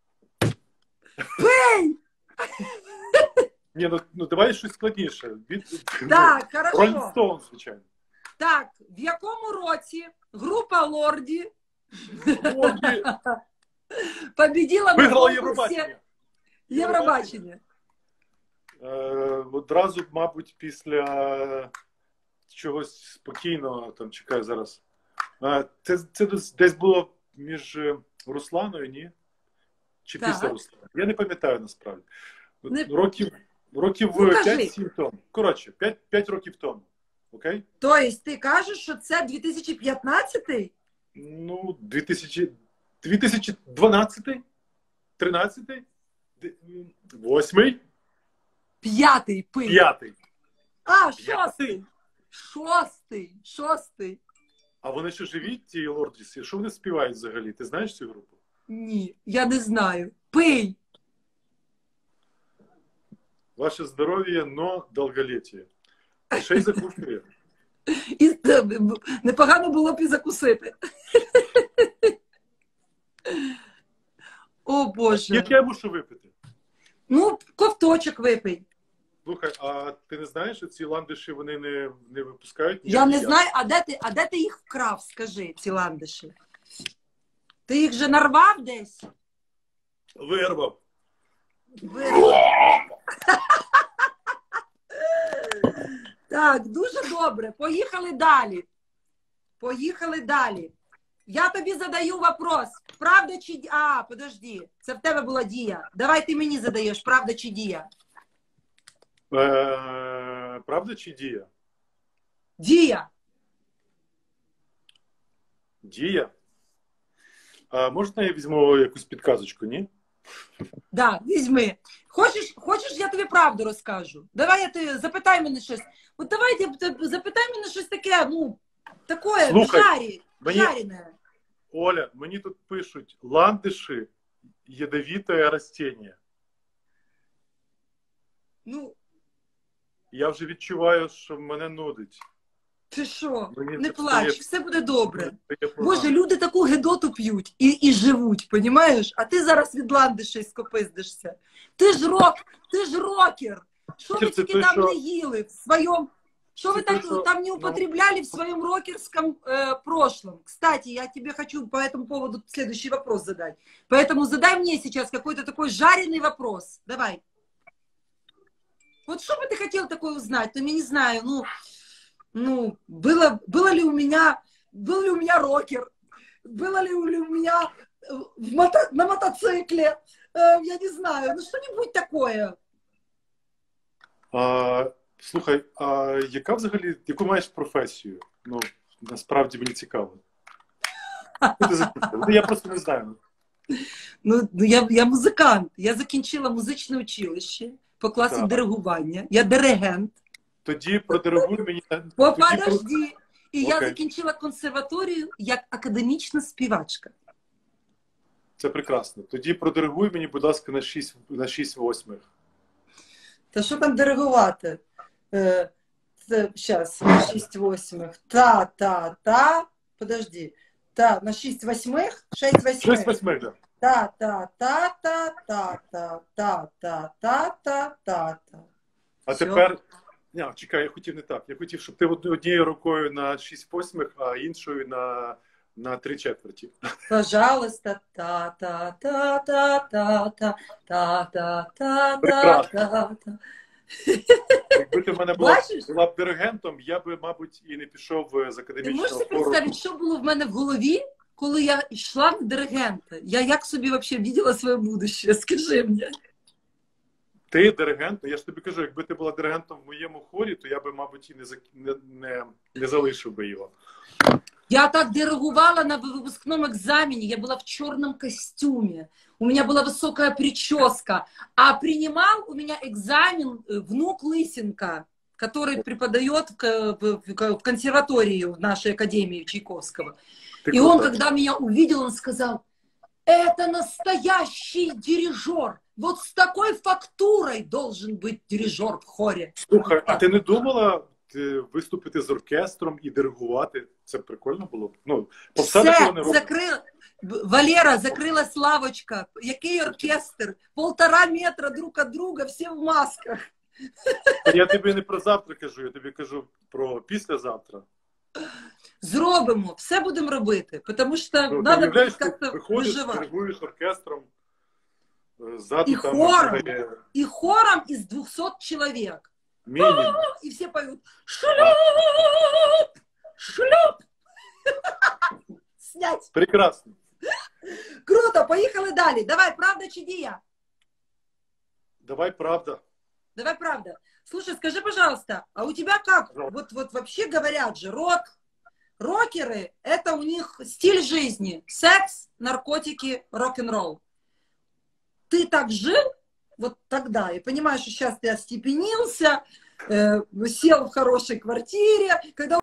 Пей! Ні, ну давай щось складніше. Так, хорошо. Rolling Stones, звичайно. Так, в якому році група Лорді победила на Виграла конкурсі Євробачення? Одразу, мабуть, після чогось спокійного, там, чекаю зараз. Це десь було між Русланою, ні? Чи Так. після Руслана? Я не пам'ятаю, насправді. Не- Років Ну, кажи. 5-7 тому. Коротше, 5 років тому. Окей? Тобто ти кажеш, що це 2015-й? Ну, 2012, 13, 8, П'ятий пий. 5. А, шостий. А вони що живі, ті Лордісі? Що вони співають взагалі? Ти знаєш цю групу? Ні, я не знаю. Пий. Ваше здоров'я, но довголіття. Ще й закушує. І непогано було б і закусити. О, Боже. Як я мушу випити? Ну, ковточок випий. Слухай, а ти не знаєш, що ці ландиші вони не випускають? Я не ніяких знаю, а де ти їх вкрав, скажи, ці ландиші? Ти їх же нарвав десь? ядер? Вирвав. Так, дуже добре. Поїхали далі. Поїхали далі. Я тобі задаю вопрос. Правда чи дія? А, подожди. Це в тебе була дія. Давай ти мені задаєш, правда чи дія? Правда чи дія? Дія. Дія? А можна я візьму якусь підказочку, ні? Да, візьми. Хочеш, я тобі правду розкажу? Давай запитай мене щось. От давай запитай мене щось таке, ну, таке, Слухай, жарене. Оля, мені тут пишуть, ландиші – ядовите растіння. Ну, Я вже відчуваю, що мене нудить. ти що? Мені Не це плач, стає- все буде добре. Це погано. Боже, люди таку гедоту п'ють і живуть, понімаєш? А ти зараз від ландишей скопиздишся. Ти ж рокер. Що ви Це тільки той, там що- не їли в своєму... Что Це вы той, так що- там не употребляли в своем рокерском прошлом? Кстати, я тебе хочу по этому поводу следующий вопрос задать. Поэтому задай мне сейчас какой-то такой жареный вопрос. Давай. Вот что бы ты хотел такое узнать? Ну, я не знаю, был ли у меня рокер? Было ли у меня на мотоцикле? Я не знаю, ну что-нибудь такое. Слухай, а яку маєш професію? Ну, насправді мені цікаво. Я просто не знаю. Ну, я музикант. Я закінчила музичне училище по класу Так. диригування. Я диригент. Тоді продиригуй мені. Подожди. І я Окей. закінчила консерваторію як академічна співачка. Це прекрасно. Тоді продиригуй мені, будь ласка, на 6/8. Та що там диригувати? Зараз, 6/8. Та. Подожди. На 6/8? 6/8. 6/8, да. Та. А Всьо. тепер... Ні, чекай, я хотів не так. Я хотів, щоб ти однією рукою на 6/8, а іншою на 3/4. Пожалуйста, та. Якби ти в мене була б диригентом, я би, мабуть, і не пішов з Ти академічного можеш собі хору. представити, що було в мене в голові, коли я йшла на диригента? Я як собі взагалі бачила своє будущее? Скажи мені. Ти диригент? Я ж тобі кажу, якби ти була диригентом в моєму хорі, то я би, мабуть, і не залишив би його. Я так диригувала на выпускном экзамене, я была в черном костюме, у меня была высокая прическа, а принимал у меня экзамен внук Лысенко, который преподает в консерватории в нашей академии Чайковского. И он, когда меня увидел, он сказал: это настоящий дирижер. Вот с такой фактурой должен быть дирижер в хоре. Слухай, а ти не думала виступити з оркестром і диригувати. Це прикольно було б. Ну, все, Валера, закрилась лавочка. Який оркестр? 1,5 метра друг від друга, всі в масках. Я тобі не про завтра кажу, я тобі кажу про післязавтра. Зробимо, все будемо робити, тому що треба як-то виживати. Диригуєш оркестром, ззаду і там... Хором, і хором із 200 чоловік. Мінімум. І всі поють «Шлюп! Шлюп!» Снять. Прекрасно. Круто, поїхали далі. Давай, правда чи дія? Давай правда. Давай правда. Слушай, скажи, пожалуйста, а у тебя как? Вот вообще говорят же, рокеры, это у них стиль жизни. Секс, наркотики, рок-н-ролл. Ты так жил вот тогда, и понимаешь, что сейчас ты остепенился, сел в хорошей квартире, когда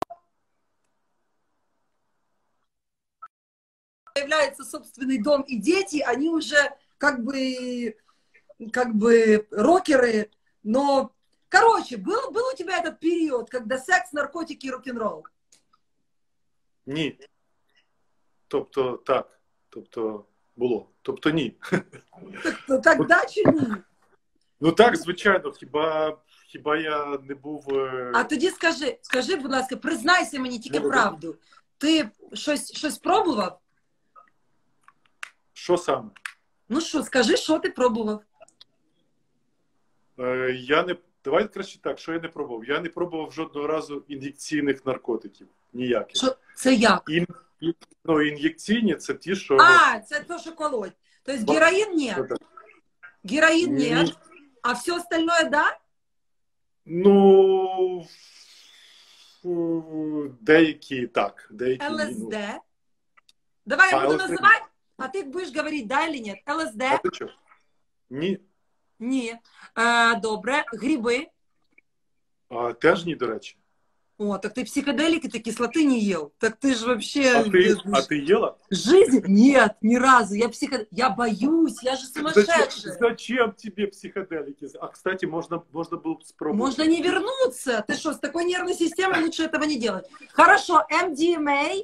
появляется собственный дом и дети, они уже как бы рокеры, но... Короче, был у тебя этот период, когда секс, наркотики и рок-н-ролл? Ні. Тобто так. Тобто було. Тобто ні. Тогда чи ні? Ну так, звичайно. Хіба я не був... А тоді скажи, будь ласка, признайся мені тільки правду. Ти щось пробував? Що саме? Ну що, скажи, що ти пробував? Давай краще так, що я не пробував. Я не пробував жодного разу ін'єкційних наркотиків. Ніяких. Що? Це як? Ін'єкційні – це ті, що... це то, що колоть. Тобто героїн ні? Героїн ні. А все остальное да? Ну, деякі так. Деякі, ЛСД? Давай я буду називати, а ти будеш говорити да или ні. ЛСД? А ти що? Ні. Ні. Добре. Гриби? Теж ні, до речі. О, так ты психоделики, ты кислоты не ел. Так ты же вообще... А ты ела? Жизнь? Нет, ни разу. Я боюсь, я же сумасшедшая. Зачем тебе психоделики? А, кстати, можно было бы спробовать. Можно не вернуться. Ты что, с такой нервной системой лучше этого не делать. Хорошо, MDMA?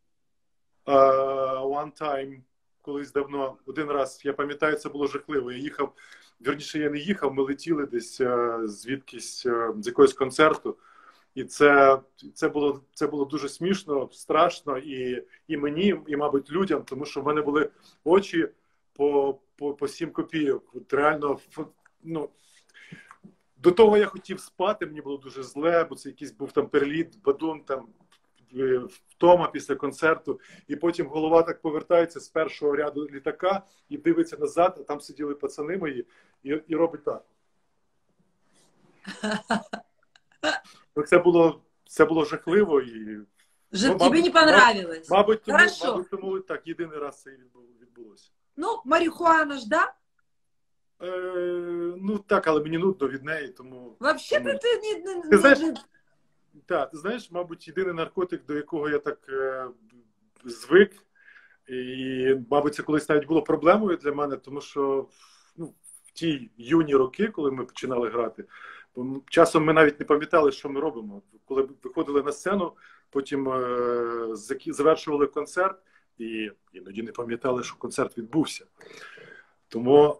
One time, колись давно, один раз, я пам'ятаю, це було жахливо. Я їхав, вірніше, я не їхав, ми летіли десь звідкись, з якогось концерту. І це було дуже смішно, страшно і мені, і, мабуть, людям, тому що в мене були очі по 7 копійок. От реально, ну, до того я хотів спати, мені було дуже зле, бо це якийсь був там переліт, бадун, там, втома після концерту. І потім голова так повертається з першого ряду літака і дивиться назад, а там сиділи пацани мої, і робить так. Це було жахливо і... Тобі не понравилось? Мабуть, тому так, єдиний раз це відбулося. Ну, марихуана ж, да? Ну, так, але мені нудно від неї, тому... Взагалі, ти знаєш, так, ти знаєш, мабуть, єдиний наркотик, до якого я так звик, і, мабуть, це колись навіть було проблемою для мене, тому що в ті юні роки, коли ми починали грати, часом ми навіть не пам'ятали, що ми робимо. Коли виходили на сцену, потім завершували концерт, і іноді не пам'ятали, що концерт відбувся. Тому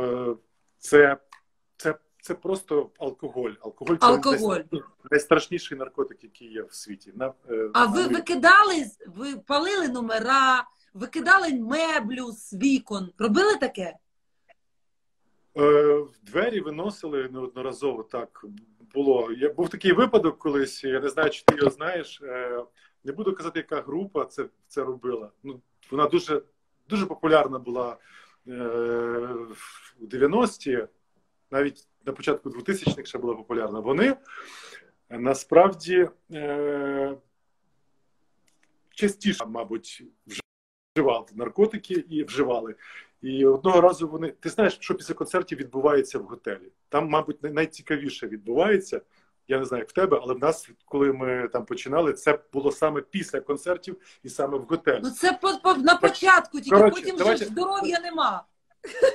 це просто алкоголь. Алкоголь. Це найстрашніший наркотик, який є в світі. А ви палили номера, викидали меблю з вікон. Робили таке? В двері виносили неодноразово, так було. Був такий випадок колись, я не знаю, чи ти його знаєш, не буду казати, яка група це робила. Ну, вона дуже, дуже популярна була в 90-ті, навіть на початку 2000-х ще була популярна. Вони насправді частіше, мабуть, вживали наркотики і вживали. І одного разу вони... Ти знаєш, що після концертів відбувається в готелі? Там, мабуть, найцікавіше відбувається. Я не знаю, як в тебе, але в нас, коли ми там починали, це було саме після концертів і саме в готелі. Ну це на початку, тільки коротше, потім вже здоров'я нема.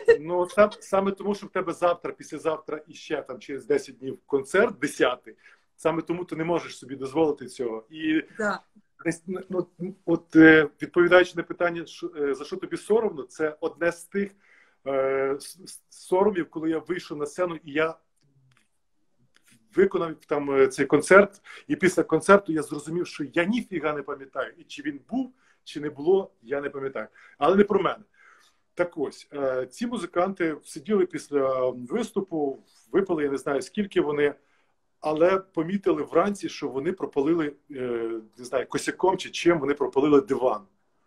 Ну, саме тому, що в тебе завтра, післязавтра і ще там через 10 днів концерт 10-й, саме тому ти не можеш собі дозволити цього. І да. Ну, от, відповідаючи на питання, за що тобі соромно, це одне з тих соромів, коли я вийшов на сцену і я виконав там цей концерт, і після концерту я зрозумів, що я ніфіга не пам'ятаю. І чи він був, чи не було, я не пам'ятаю. Але не про мене. Так ось, ці музиканти сиділи після виступу, випили, я не знаю, скільки вони, але помітили вранці, що вони пропалили, не знаю, косяком чи чим, вони пропалили диван.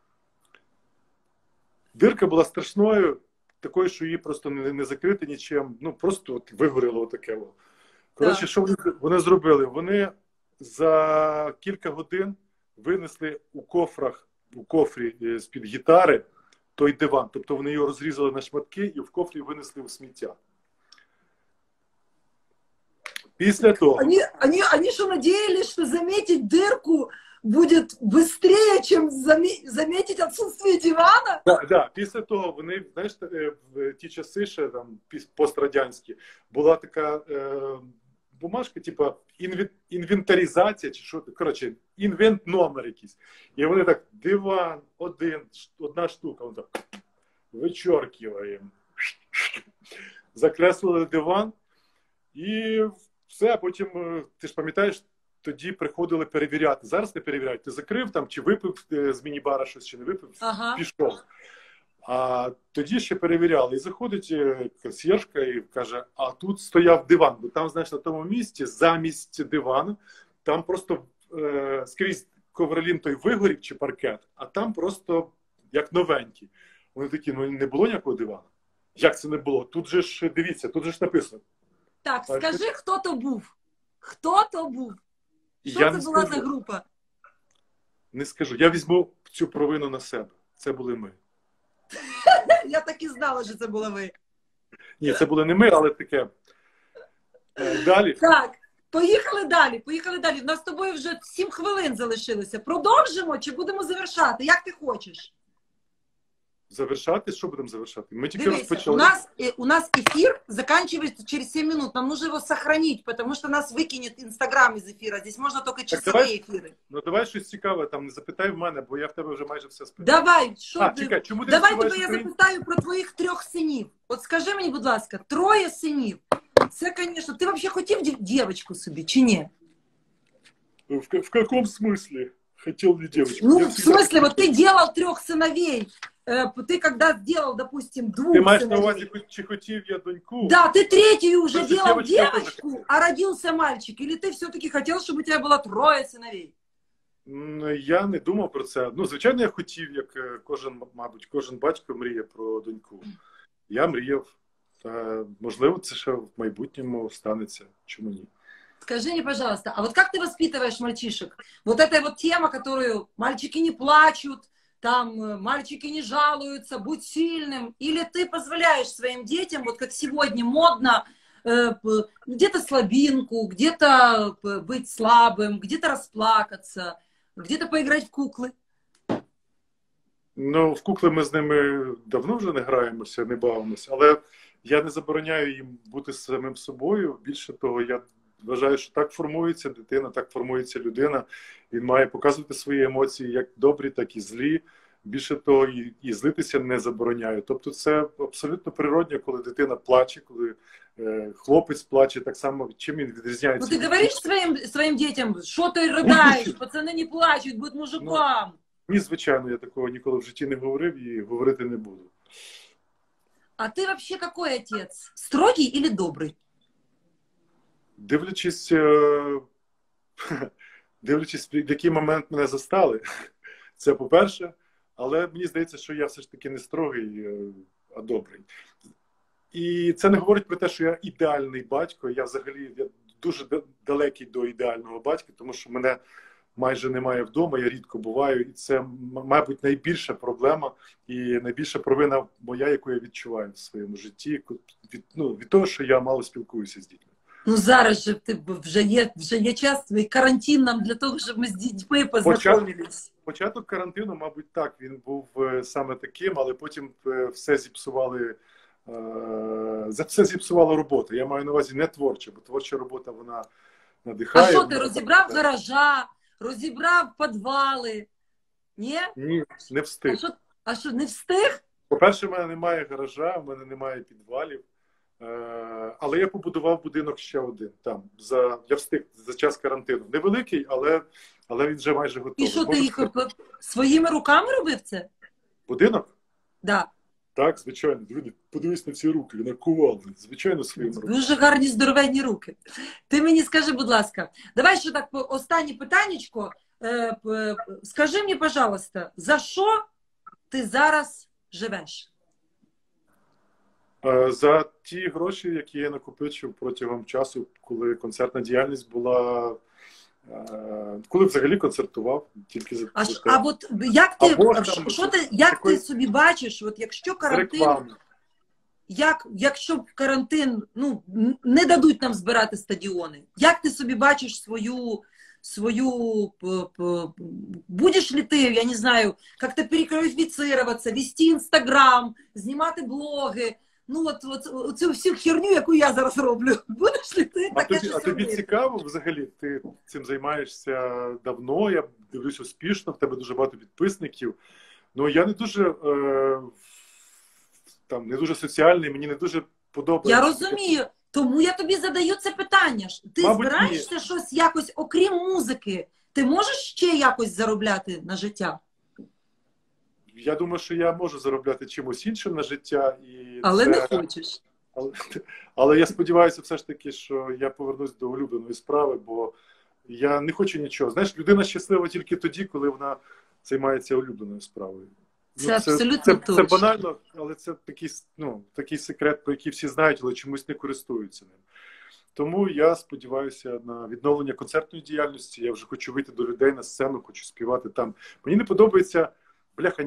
Дирка була страшною, такою, що її просто не закрити нічим, ну просто от вигоріло отаке. Коротше, що вони зробили? Вони за кілька годин винесли у кофрі з-під гітари той диван. Тобто вони його розрізали на шматки і в кофрі винесли у сміття. Після того... Они что, надеялись, что заметить дырку будет быстрее, чем заметить отсутствие дивана? Да. Після того вони, знаєш, в ті часи ще там пострадянські, була така бумажка, типа інвентаризація, чи що, коротше, інвент-номер якийсь. І вони так, диван, одна штука, вони так, вичоркиваємо. Закреслили диван, і все, а потім, ти ж пам'ятаєш, тоді приходили перевіряти. Зараз не перевіряють. Ти закрив там, чи випив з міні-бара щось, чи не випив, пішов. А тоді ще перевіряли. І заходить консьєржка і каже, а тут стояв диван. Бо там, знаєш, на тому місці, замість дивану, там просто скрізь ковролін той вигорів чи паркет, а там просто як новенький. Вони такі, ну не було ніякого дивану. Як це не було? Тут же ж, дивіться, тут же ж написано. Так, скажи, хто то був? Хто то був? Що це була за група? Не скажу. Я візьму цю провину на себе. Це були ми. Я так і знала, що це були ви. Ні, це були не ми, але таке. Далі. Так, поїхали далі. Поїхали далі. У нас з тобою вже 7 хвилин залишилося. Продовжимо чи будемо завершати? Як ти хочеш? Завершати? Що будемо завершати? Мы тільки Дивися, розпочали. у нас эфир заканчивается через 7 минут. Нам нужно его сохранить, потому что нас выкинет Инстаграм из эфира. Здесь можно только часовые эфиры. Ну давай щось цікаве, там не запитай в мене, бо я в тебе вже майже все спитав. Давай, що ти? Чекай, чому ти давай тебе я запитаю про твоїх 3 синів. От скажи мені, будь ласка, 3 синів. Це, звісно, ти взагалі хотів дівчинку собі, чи ні? В каком смысле? Хотел ли девочку? Ну, в смысле, вот ты делал 3 сыновей. Ты когда сделал, допустим, 2 Ти маєш сыновей. на увазі, чи хотів я доньку? Да, ты 3-ю уже Просто делал девочку, а родился мальчик. Или ты все-таки хотел, чтобы у тебя было 3 сыновей? Я не думав про це. Ну, звичайно, я хотів, як кожен батько мріє про доньку. Я мріяв. Можливо, це ще в майбутньому станеться. Чому ні? Скажи мне, пожалуйста, а вот как ты воспитываешь мальчишек? Вот эта вот тема, которую мальчики не плачут, там мальчики не жалуются, будь сильным. Или ты позволяешь своим детям, вот как сегодня модно, где-то слабинку, где-то быть слабым, где-то расплакаться, где-то поиграть в куклы? Ну, в кукли ми з ними давно вже не граємося, не бавимося. Але я не забороняю їм бути самим собою. Більше того, я вважаю, що так формується дитина, так формується людина. Він має показувати свої емоції як добрі, так і злі. Більше того, і злитися не забороняю. Тобто це абсолютно природно, коли дитина плаче, коли хлопець плаче, так само, чим він відрізняється. Ну, ти говориш своїм дітям, що ти ридаєш, пацани не плачуть, будь мужиком. Ні, звичайно, я такого ніколи в житті не говорив і говорити не буду. А ти взагалі який отець? Строгий чи добрий? Дивлячись, в який момент мене застали, це по-перше. Але мені здається, що я все ж таки не строгий, а добрий. І це не говорить про те, що я ідеальний батько. Я взагалі дуже далекий до ідеального батька, тому що мене майже немає вдома, я рідко буваю. І це, мабуть, найбільша проблема і найбільша провина моя, яку я відчуваю в своєму житті, від того, що я мало спілкуюся з дітьми. Ну зараз же вже є час, карантин нам для того, щоб ми з дітьми познайомились. Початок карантину, мабуть, так, він був саме таким, але потім все зіпсувала робота. Я маю на увазі не творча, бо творча робота, вона надихає. А що, ти розібрав гаража, розібрав підвали? Ні? Ні, не встиг. А що, не встиг? По-перше, в мене немає гаража, в мене немає підвалів. Але я побудував будинок ще один там. Я встиг за час карантину. Невеликий, але він вже майже готовий. І що, ти їх своїми руками робив це? Будинок? Да. Так, звичайно. Подивись на ці руки, він кувалди. Звичайно, своїми руками. Дуже гарні, здоровенні руки. Ти мені скажи, будь ласка, давай ще так, останнє питаннячко. Скажи мені, пожалуйста, за що ти зараз живеш? За ті гроші, які я накопичив протягом часу, коли концертна діяльність була, коли взагалі концертував, тільки за те. А от як ти собі бачиш, от якщо карантин, якщо карантин, ну, не дадуть нам збирати стадіони, як ти собі бачиш будешь ли ты, я не знаю, как-то переквалифицироваться, вести Инстаграм, знімати блоги, ну от цю всю херню, яку я зараз роблю. Будеш ли ти таке щось робити? А тобі цікаво взагалі? Ти цим займаєшся давно, я дивлюсь успішно, в тебе дуже багато підписників. Ну, я не дуже не дуже соціальний, мені не дуже подобається. Я розумію, тому я тобі задаю це питання. Ти збираєшся щось якось, окрім музики, ти можеш ще якось заробляти на життя? Я думаю, що я можу заробляти чимось іншим на життя. Але не хочеш. Але я сподіваюся все ж таки, що я повернусь до улюбленої справи, бо я не хочу нічого. Знаєш, людина щаслива тільки тоді, коли вона займається улюбленою справою. Це абсолютно точно. Це банально, але це такий секрет, про який всі знають, але чомусь не користуються ним. Тому я сподіваюся на відновлення концертної діяльності. Я вже хочу вийти до людей на сцену, хочу співати там. Мені не подобається, бляха,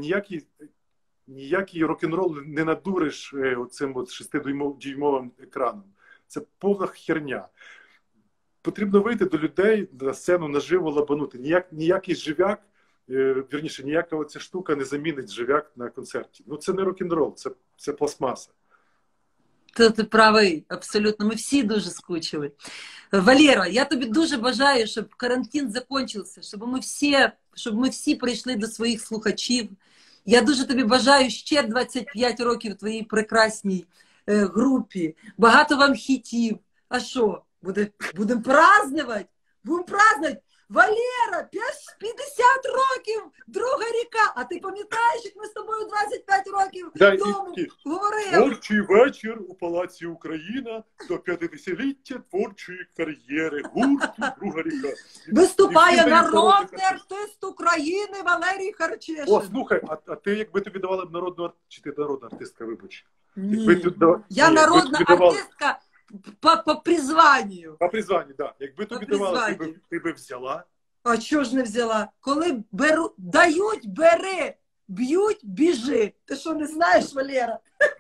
ніякий рок-н-рол не надуриш оцим 6-дюймовим екраном. Це повна херня. Потрібно вийти до людей на сцену, наживо лабанути. Ніякий живяк, вірніше, ніяка оця штука не замінить живяк на концерті. Ну, це не рок-н-рол, це пластмаса. Ти правий, абсолютно. Ми всі дуже скучили. Валера, я тобі дуже бажаю, щоб карантин закінчився, щоб ми всі прийшли до своїх слухачів. Я дуже тобі бажаю ще 25 років твоїй прекрасній групі. Багато вам хітів. А що? Будемо празднувати? Будемо празднувати. Валера, 50 років, друга ріка. А ти пам'ятаєш, як ми з тобою 25 років тому говорили? Творчий вечір у Палаці Україна до 50-ліття творчої кар'єри. Гурту «Друга ріка». Виступає народний артист України Валерій Харчишин. О, слухай, а ти, якби тобі давали б народну... Чи ти народна артистка, вибач? Ні, я народна артистка по призванню. По призванню, так. Якби тобі давали, ти би взяла? А чого ж не взяла? Коли дають, бери, б'ють, біжи. Ти що, не знаєш, Валера?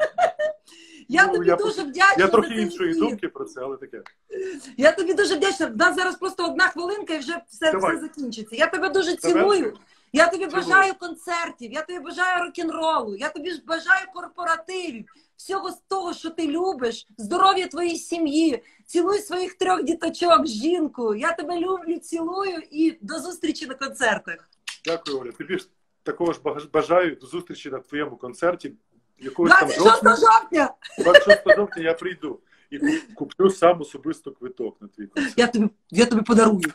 Я тобі дуже вдячна. Я трохи іншої думки про це, але таке. Я тобі дуже вдячна. У нас зараз просто 1 хвилинка і вже все закінчиться. Я тебе дуже цілую. Я тобі бажаю концертів, я тобі бажаю рок-н-ролу, я тобі бажаю корпоративів, всього з того, що ти любиш, здоров'я твоїй сім'ї, цілуй своїх 3 діточок, жінку. Я тебе люблю, цілую і до зустрічі на концертах. Дякую, Оля. Тобі ж такого ж бажаю до зустрічі на твоєму концерті. 26 жовтня! 26 жовтня я прийду і куплю сам особисто квиток на твій концерт. Я тобі подарую.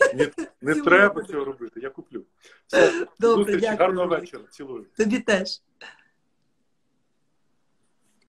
Не треба цього робити, я куплю. Добре, дякую. Гарного вечора, цілую. Тобі теж.